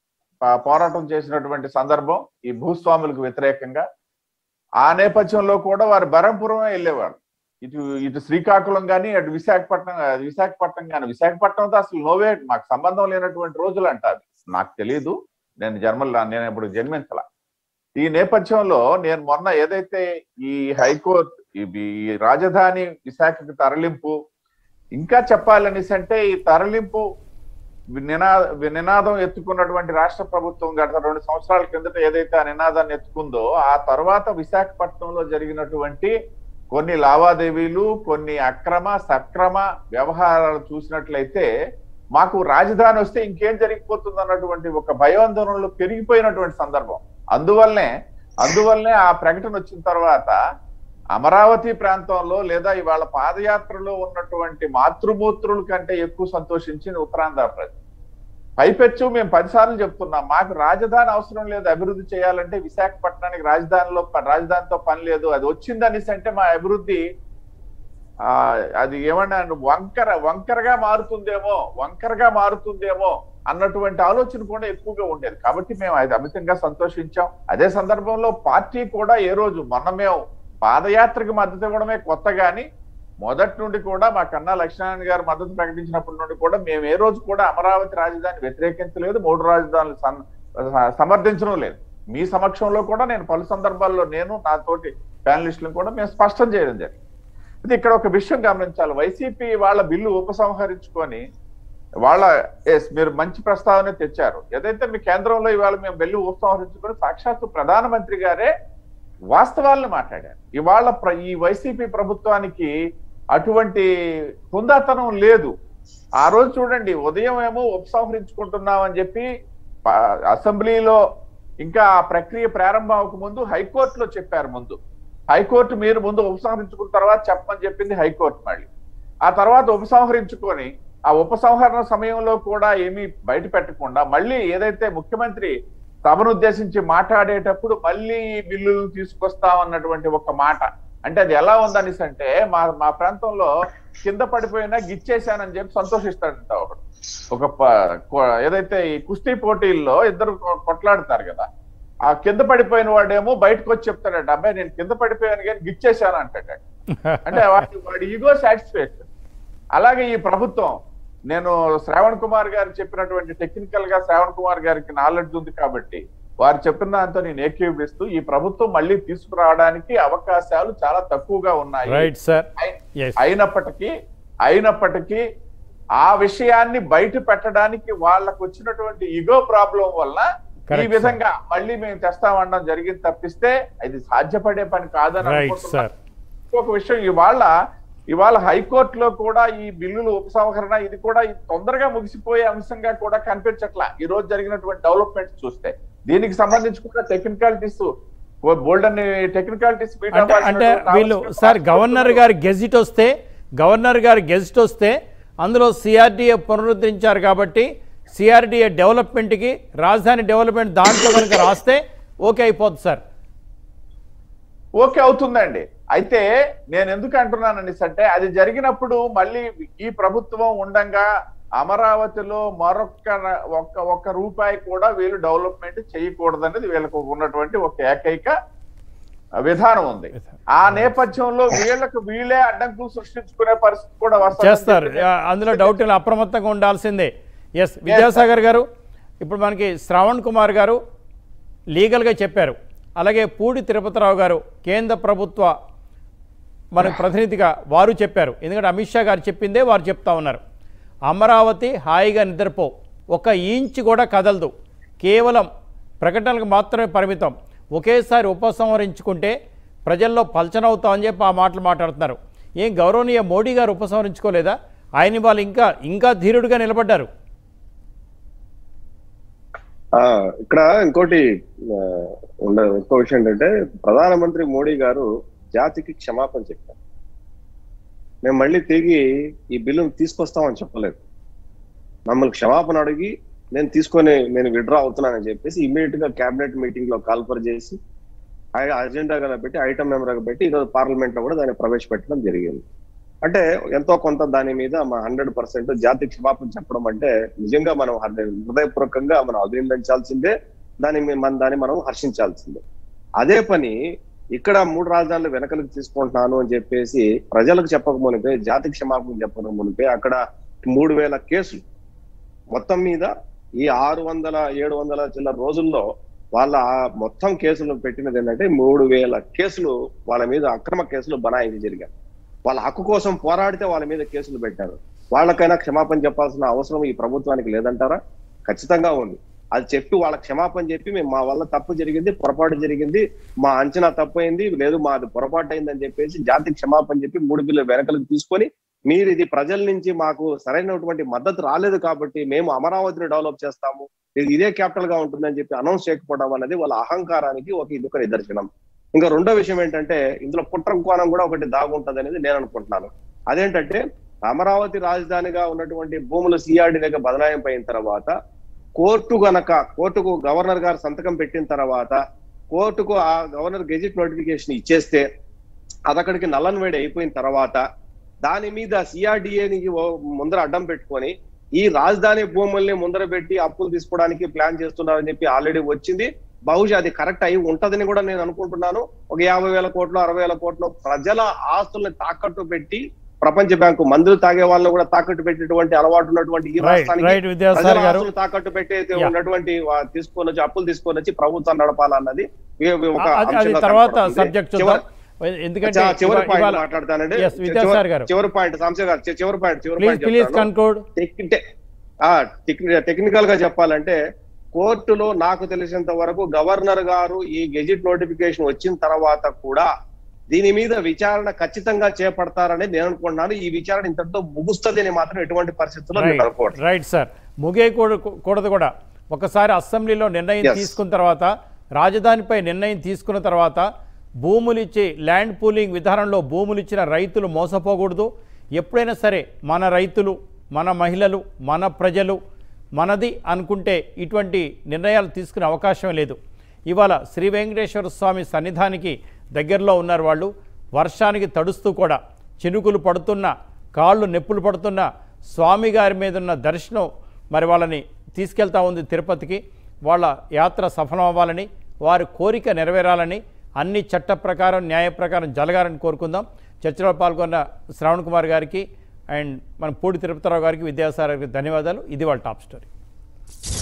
పోరాటం చేసినటువంటి సందర్భం ఈ భూస్వాములకు వ్యతిరేకంగా. ఆ నేపథ్యంలో కూడా వారు బెరంపురమే వెళ్ళేవారు. ఇటు ఇటు శ్రీకాకుళం కానీ అటు విశాఖపట్నం విశాఖపట్నం కానీ విశాఖపట్నంతో అసలు నోవే మాకు సంబంధం లేనటువంటి రోజులు అంటారు. నాకు తెలియదు, నేను జన్మలో నేను ఇప్పుడు జన్మించాల. ఈ నేపథ్యంలో నేను మొన్న ఏదైతే ఈ హైకోర్టు ఈ రాజధాని విశాఖకి తరలింపు, ఇంకా చెప్పాలనేసి అంటే ఈ తరలింపు నినా నినాదం ఎత్తుకున్నటువంటి రాష్ట్ర ప్రభుత్వం గత రెండు సంవత్సరాల కిందట ఏదైతే ఆ నినాదాన్ని ఎత్తుకుందో, ఆ తర్వాత విశాఖపట్నంలో జరిగినటువంటి కొన్ని లావాదేవీలు, కొన్ని అక్రమ సక్రమ వ్యవహారాలు చూసినట్లయితే మాకు రాజధాని వస్తే ఇంకేం జరిగిపోతుంది అన్నటువంటి ఒక భయాందోళనలు పెరిగిపోయినటువంటి సందర్భం. అందువల్లనే అందువల్లనే ఆ ప్రకటన వచ్చిన తర్వాత అమరావతి ప్రాంతంలో లేదా ఇవాళ పాదయాత్రలో ఉన్నటువంటి మాతృమూత్రుల కంటే ఎక్కువ సంతోషించింది ఉత్తరాంధ్ర ప్రజలు. పైపెచ్చు మేము పదిసార్లు చెప్తున్నాం, మాకు రాజధాని అవసరం లేదు, అభివృద్ధి చేయాలంటే విశాఖపట్నానికి రాజధానిలో రాజధానితో పని లేదు, అది వచ్చిందనేసి అంటే మా అభివృద్ధి ఆ అది ఏమన్నా వంకర వంకరగా మారుతుందేమో వంకరగా మారుతుందేమో అన్నటువంటి ఆలోచన కూడా ఎక్కువగా ఉండేది. కాబట్టి మేము అది అమితంగా సంతోషించాం. అదే సందర్భంలో పార్టీ కూడా ఏ రోజు మొన్న మేము పాదయాత్రకు మద్దతు ఇవ్వడమే కొత్త, కానీ మొదటి నుండి కూడా మా కన్నా లక్ష్మీనారాయణ గారు మద్దతు ప్రకటించినప్పటి నుండి కూడా మేము ఏ రోజు కూడా అమరావతి రాజధాని వ్యతిరేకించలేదు, మూడు రాజధానులు సమర్థించడం లేదు. మీ సమక్షంలో కూడా నేను పలు సందర్భాల్లో నేను నాతోటి ప్యానలిస్టులను కూడా మేము స్పష్టం చేయడం జరిగింది. అయితే ఇక్కడ ఒక విషయం గమనించాలి, వైసీపీ వాళ్ళ బిల్లు ఉపసంహరించుకొని వాళ్ళ ఎస్ మీరు మంచి ప్రస్తావన తెచ్చారు. ఏదైతే మీ కేంద్రంలో ఇవాళ మేము బిల్లు ఉపసంహరించుకొని సాక్షాత్తు ప్రధానమంత్రి గారే వాస్తవాలను మాట్లాడారు. ఇవాళ ఈ వైసీపీ ప్రభుత్వానికి అటువంటి హుందాతనం లేదు. ఆ రోజు చూడండి, ఉదయం ఏమో ఉపసంహరించుకుంటున్నాం అని చెప్పి అసెంబ్లీలో ఇంకా ఆ ప్రక్రియ ప్రారంభం అవ్వకముందు హైకోర్టులో చెప్పారు. ముందు హైకోర్టు మీరు ముందు ఉపసంహరించుకున్న తర్వాత చెప్పమని చెప్పింది హైకోర్టు. మళ్ళీ ఆ తర్వాత ఉపసంహరించుకొని ఆ ఉపసంహరణ సమయంలో కూడా ఏమీ బయట పెట్టకుండా మళ్ళీ ఏదైతే ముఖ్యమంత్రి సభను ఉద్దేశించి మాట్లాడేటప్పుడు మళ్ళీ ఈ బిల్లులు తీసుకొస్తామన్నటువంటి ఒక మాట, అంటే అది ఎలా ఉందనేసి అంటే మా మా ప్రాంతంలో కింద పడిపోయినా గిచ్చేశానని చెప్పి సంతోషిస్తాడంట ఒకడు. ఒక ఏదైతే ఈ కుస్తీ పోటీల్లో ఇద్దరు కొట్లాడతారు కదా, ఆ కింద పడిపోయిన వాడేమో బయటకు వచ్చి చెప్తాడట, అబ్బాయి నేను కింద పడిపోయాను కానీ గిచ్చేశాను అంటాడు. అంటే వాడి వాడి ఈగో సాటిస్ఫాక్షన్. అలాగే ఈ ప్రభుత్వం, నేను శ్రావణ్ కుమార్ గారు చెప్పినటువంటి టెక్నికల్ గా శ్రావణ్ కుమార్ గారికి నాలెడ్జ్ ఉంది కాబట్టి వారు చెప్పిన దాంతో నేను ఏకీభవిస్తూ ఈ ప్రభుత్వం మళ్ళీ తీసుకురావడానికి అవకాశాలు చాలా తక్కువగా ఉన్నాయి. అయినప్పటికీ అయినప్పటికీ ఆ విషయాన్ని బయట పెట్టడానికి వాళ్ళకు వచ్చినటువంటి ఈగో ప్రాబ్లం వల్ల ఈ విధంగా మళ్ళీ మేము తెస్తామనడం జరిగింది తప్పిస్తే అది సాధ్యపడే పని కాదని అనుకుంటున్నాను. ఇంకొక విషయం, ఇవాళ ఇవాళ హైకోర్టులో కూడా ఈ బిల్లులు ఉపసంహరణ ఇది కూడా తొందరగా ముగిసిపోయే అంశంగా కూడా కనిపించట్లా ఈ రోజు జరిగినటువంటి డెవలప్మెంట్స్ చూస్తే. దీనికి సంబంధించి కూడా టెక్నికాలిటీస్ బోల్డ్ అని టెక్నికాలిటీస్ అంటే వీళ్ళు సార్ గవర్నర్ గారి గెజిట్ వస్తే గవర్నర్ గారి గెజిట్ వస్తే అందులో సిఆర్డీఏ పునరుద్ధరించారు కాబట్టి సిఆర్డీఏ డెవలప్మెంట్కి రాజధాని డెవలప్మెంట్ దాంట్లో కనుక రాస్తే ఓకే అయిపోతుంది సార్. ఓకే అవుతుందండి. అయితే నేను ఎందుకు అంటున్నానండి అంటే అది జరిగినప్పుడు మళ్ళీ ఈ ప్రభుత్వం ఉండంగా అమరావతిలో మరొక ఒక్క ఒక్క రూపాయి కూడా వీళ్ళు డెవలప్మెంట్ చేయకూడదనేది వీళ్ళకు ఉన్నటువంటి ఒక ఏకైక విధానం ఉంది. ఆ నేపథ్యంలో వీళ్ళకు వీళ్ళే అడ్డంకులు సృష్టించుకునే పరిస్థితి కూడా చేస్తారు. అందులో డౌట్ అప్రమత్తంగా ఉండాల్సిందే. ఎస్ విద్యాసాగర్ గారు, ఇప్పుడు మనకి శ్రవణ్ కుమార్ గారు లీగల్గా చెప్పారు, అలాగే పూడి తిరుపతిరావు గారు కేంద్ర ప్రభుత్వ మనకు ప్రతినిధిగా వారు చెప్పారు. ఎందుకంటే అమిత్ షా గారు చెప్పిందే వారు చెప్తా ఉన్నారు. అమరావతి హాయిగా నిద్రపో, ఒక ఇంచ్ కూడా కదలదు, కేవలం ప్రకటనలకు మాత్రమే పరిమితం, ఒకేసారి ఉపసంహరించుకుంటే ప్రజల్లో పల్చనవుతామని చెప్పి ఆ మాటలు మాట్లాడుతున్నారు. ఏం గౌరవనీయ మోడీ గారు ఉపసంహరించుకోలేదా? ఆయన వాళ్ళు ఇంకా ఇంకా ధీరుడుగా నిలబడ్డారు. ఇక్కడ ఇంకోటి ఉండ ఇంకో విషయం ఏంటంటే ప్రధానమంత్రి మోడీ గారు జాతికి క్షమాపణ చెప్పారు. మేము మళ్ళీ తిరిగి ఈ బిల్లును తీసుకొస్తామని చెప్పలేదు. మమ్మల్ని క్షమాపణ అడిగి నేను తీసుకొని నేను విడ్రా అవుతున్నానని చెప్పేసి ఇమీడియట్ గా కేబినెట్ మీటింగ్ లో కాల్ఫర్ చేసి అజెండాగా పెట్టి ఐటమ్ నెంబర్గా పెట్టి ఈరోజు పార్లమెంట్ లో కూడా దాన్ని ప్రవేశపెట్టడం జరిగింది. అంటే ఎంతో కొంత దాని మీద మా హండ్రెడ్ పర్సెంట్ జాతి క్షమాపణ చెప్పడం అంటే నిజంగా మనం హృదయపూర్వకంగా మనం అభినందించాల్సిందే, దాన్ని మన దాన్ని మనం హర్షించాల్సిందే. అదే పని ఇక్కడ మూడు రాజధానులు వెనకలకు తీసుకుంటున్నాను అని చెప్పేసి ప్రజలకు చెప్పక మునిపే, జాతికి క్షమాపణ చెప్పక మునిపే అక్కడ మూడు వేల కేసులు మొత్తం మీద ఈ ఆరు వందల ఏడు వందల చిల్లర రోజుల్లో వాళ్ళ మొత్తం కేసులు పెట్టినది ఏంటంటే మూడు వేల కేసులు వాళ్ళ మీద అక్రమ కేసులు బనాయించి జరిగాయి. వాళ్ళ హక్కు కోసం పోరాడితే వాళ్ళ మీద కేసులు పెట్టారు. వాళ్ళకైనా క్షమాపణ చెప్పాల్సిన అవసరం ఈ ప్రభుత్వానికి లేదంటారా? ఖచ్చితంగా ఉంది. అది చెప్పి వాళ్ళ క్షమాపణ చెప్పి మేము మా వల్ల తప్పు జరిగింది, పొరపాటు జరిగింది, మా అంచనా తప్పు అయింది, లేదు మాది పొరపాటు అయిందని చెప్పేసి జాతికి క్షమాపణ చెప్పి మూడు బిల్లు వెనకలకు తీసుకొని మీరు ఇది ప్రజల నుంచి మాకు సరైనటువంటి మద్దతు రాలేదు కాబట్టి మేము అమరావతిని డెవలప్ చేస్తాము, ఇది ఇదే క్యాపిటల్ గా ఉంటుందని చెప్పి అనౌన్స్ చేయకపోవడం అనేది వాళ్ళ అహంకారానికి ఒక ఇది ఒక నిదర్శనం. ఇంకా రెండో విషయం ఏంటంటే ఇందులో కుట్ర కోణం కూడా ఒకటి దాగుంటది అనేది నేను అనుకుంటున్నాను. అదేంటంటే అమరావతి రాజధానిగా ఉన్నటువంటి భూములు సిఆర్డీ దగ్గర బదలాయింపు అయిన తర్వాత కోర్టు గనక కోర్టుకు గవర్నర్ గారు సంతకం పెట్టిన తర్వాత కోర్టుకు ఆ గవర్నర్ గెజిట్ నోటిఫికేషన్ ఇచ్చేస్తే అదక్కడికి నల్లన్ వేడి అయిపోయిన తర్వాత దాని మీద సిఆర్డీఏని ముందర అడ్డం పెట్టుకొని ఈ రాజధాని భూముల్ని ముందర పెట్టి అప్పులు తీసుకోవడానికి ప్లాన్ చేస్తున్నారని చెప్పి ఆల్రెడీ వచ్చింది. బహుశా అది కరెక్ట్ అయి ఉంటదని కూడా నేను అనుకుంటున్నాను. ఒక యాభై వేల కోట్లు అరవై వేల కోట్లు ప్రజల ఆస్తుల్ని తాకట్టు పెట్టి ప్రపంచ బ్యాంకు మందులు తాగే వాళ్ళని కూడా తాకట్టు పెట్టేటువంటి అలవాటు ఉన్నటువంటి ఈ రాష్ట్రానికి తాకట్టు పెట్టే ఉన్నటువంటి తీసుకొని వచ్చి అప్పులు తీసుకొని వచ్చి ప్రభుత్వం నడపాలన్నది ఒక తర్వాత సబ్జెక్ట్. చివరి పాయింట్ మాట్లాడతానండి. చివరి పాయింట్ సాంశ గారు చివరి పాయింట్ చివరి పాయింట్ టెక్నికల్ గా చెప్పాలంటే కోర్టులో నాకు తెలిసినంత వరకు గవర్నర్ గారు ఈ గెజిట్ నోటిఫికేషన్ వచ్చిన తర్వాత కూడా దీని మీద విచారణ ఖచ్చితంగా చేపడతారని నేను అనుకుంటున్నాను. ఈ విచారణ ఇంతటితో ముగుస్తుంది అని మాత్రం ఎటువంటి పరిస్థితుల్లో రైట్ సార్ ముగియకూడదు కూడా. ఒకసారి అసెంబ్లీలో నిర్ణయం తీసుకున్న తర్వాత రాజధానిపై నిర్ణయం తీసుకున్న తర్వాత భూములు ఇచ్చి ల్యాండ్ పూలింగ్ విధానంలో భూములు ఇచ్చిన రైతులు మోసపోకూడదు. ఎప్పుడైనా సరే మన రైతులు, మన మహిళలు, మన ప్రజలు మనది అనుకుంటే ఇటువంటి నిర్ణయాలు తీసుకునే అవకాశం లేదు. ఇవాళ శ్రీ వెంకటేశ్వర స్వామి సన్నిధానికి దగ్గరలో ఉన్నారు వాళ్ళు. వర్షానికి తడుస్తూ కూడా చినుకులు పడుతున్న, కాళ్ళు నొప్పులు పడుతున్న స్వామి గారి మీద ఉన్న దర్శనం మరి వాళ్ళని తీసుకెళ్తా ఉంది తిరుపతికి. వాళ్ళ యాత్ర సఫలం అవ్వాలని, వారి కోరిక నెరవేరాలని, అన్ని చట్ట ప్రకారం న్యాయ ప్రకారం జరగాలని కోరుకుందాం. చర్చలో పాల్గొన్న శ్రవణ్ కుమార్ గారికి అండ్ మన పూడి తిరుపతిరావు గారికి, విద్యాసాగర్ గారికి ధన్యవాదాలు. ఇది వాళ్ళ టాప్ స్టోరీ.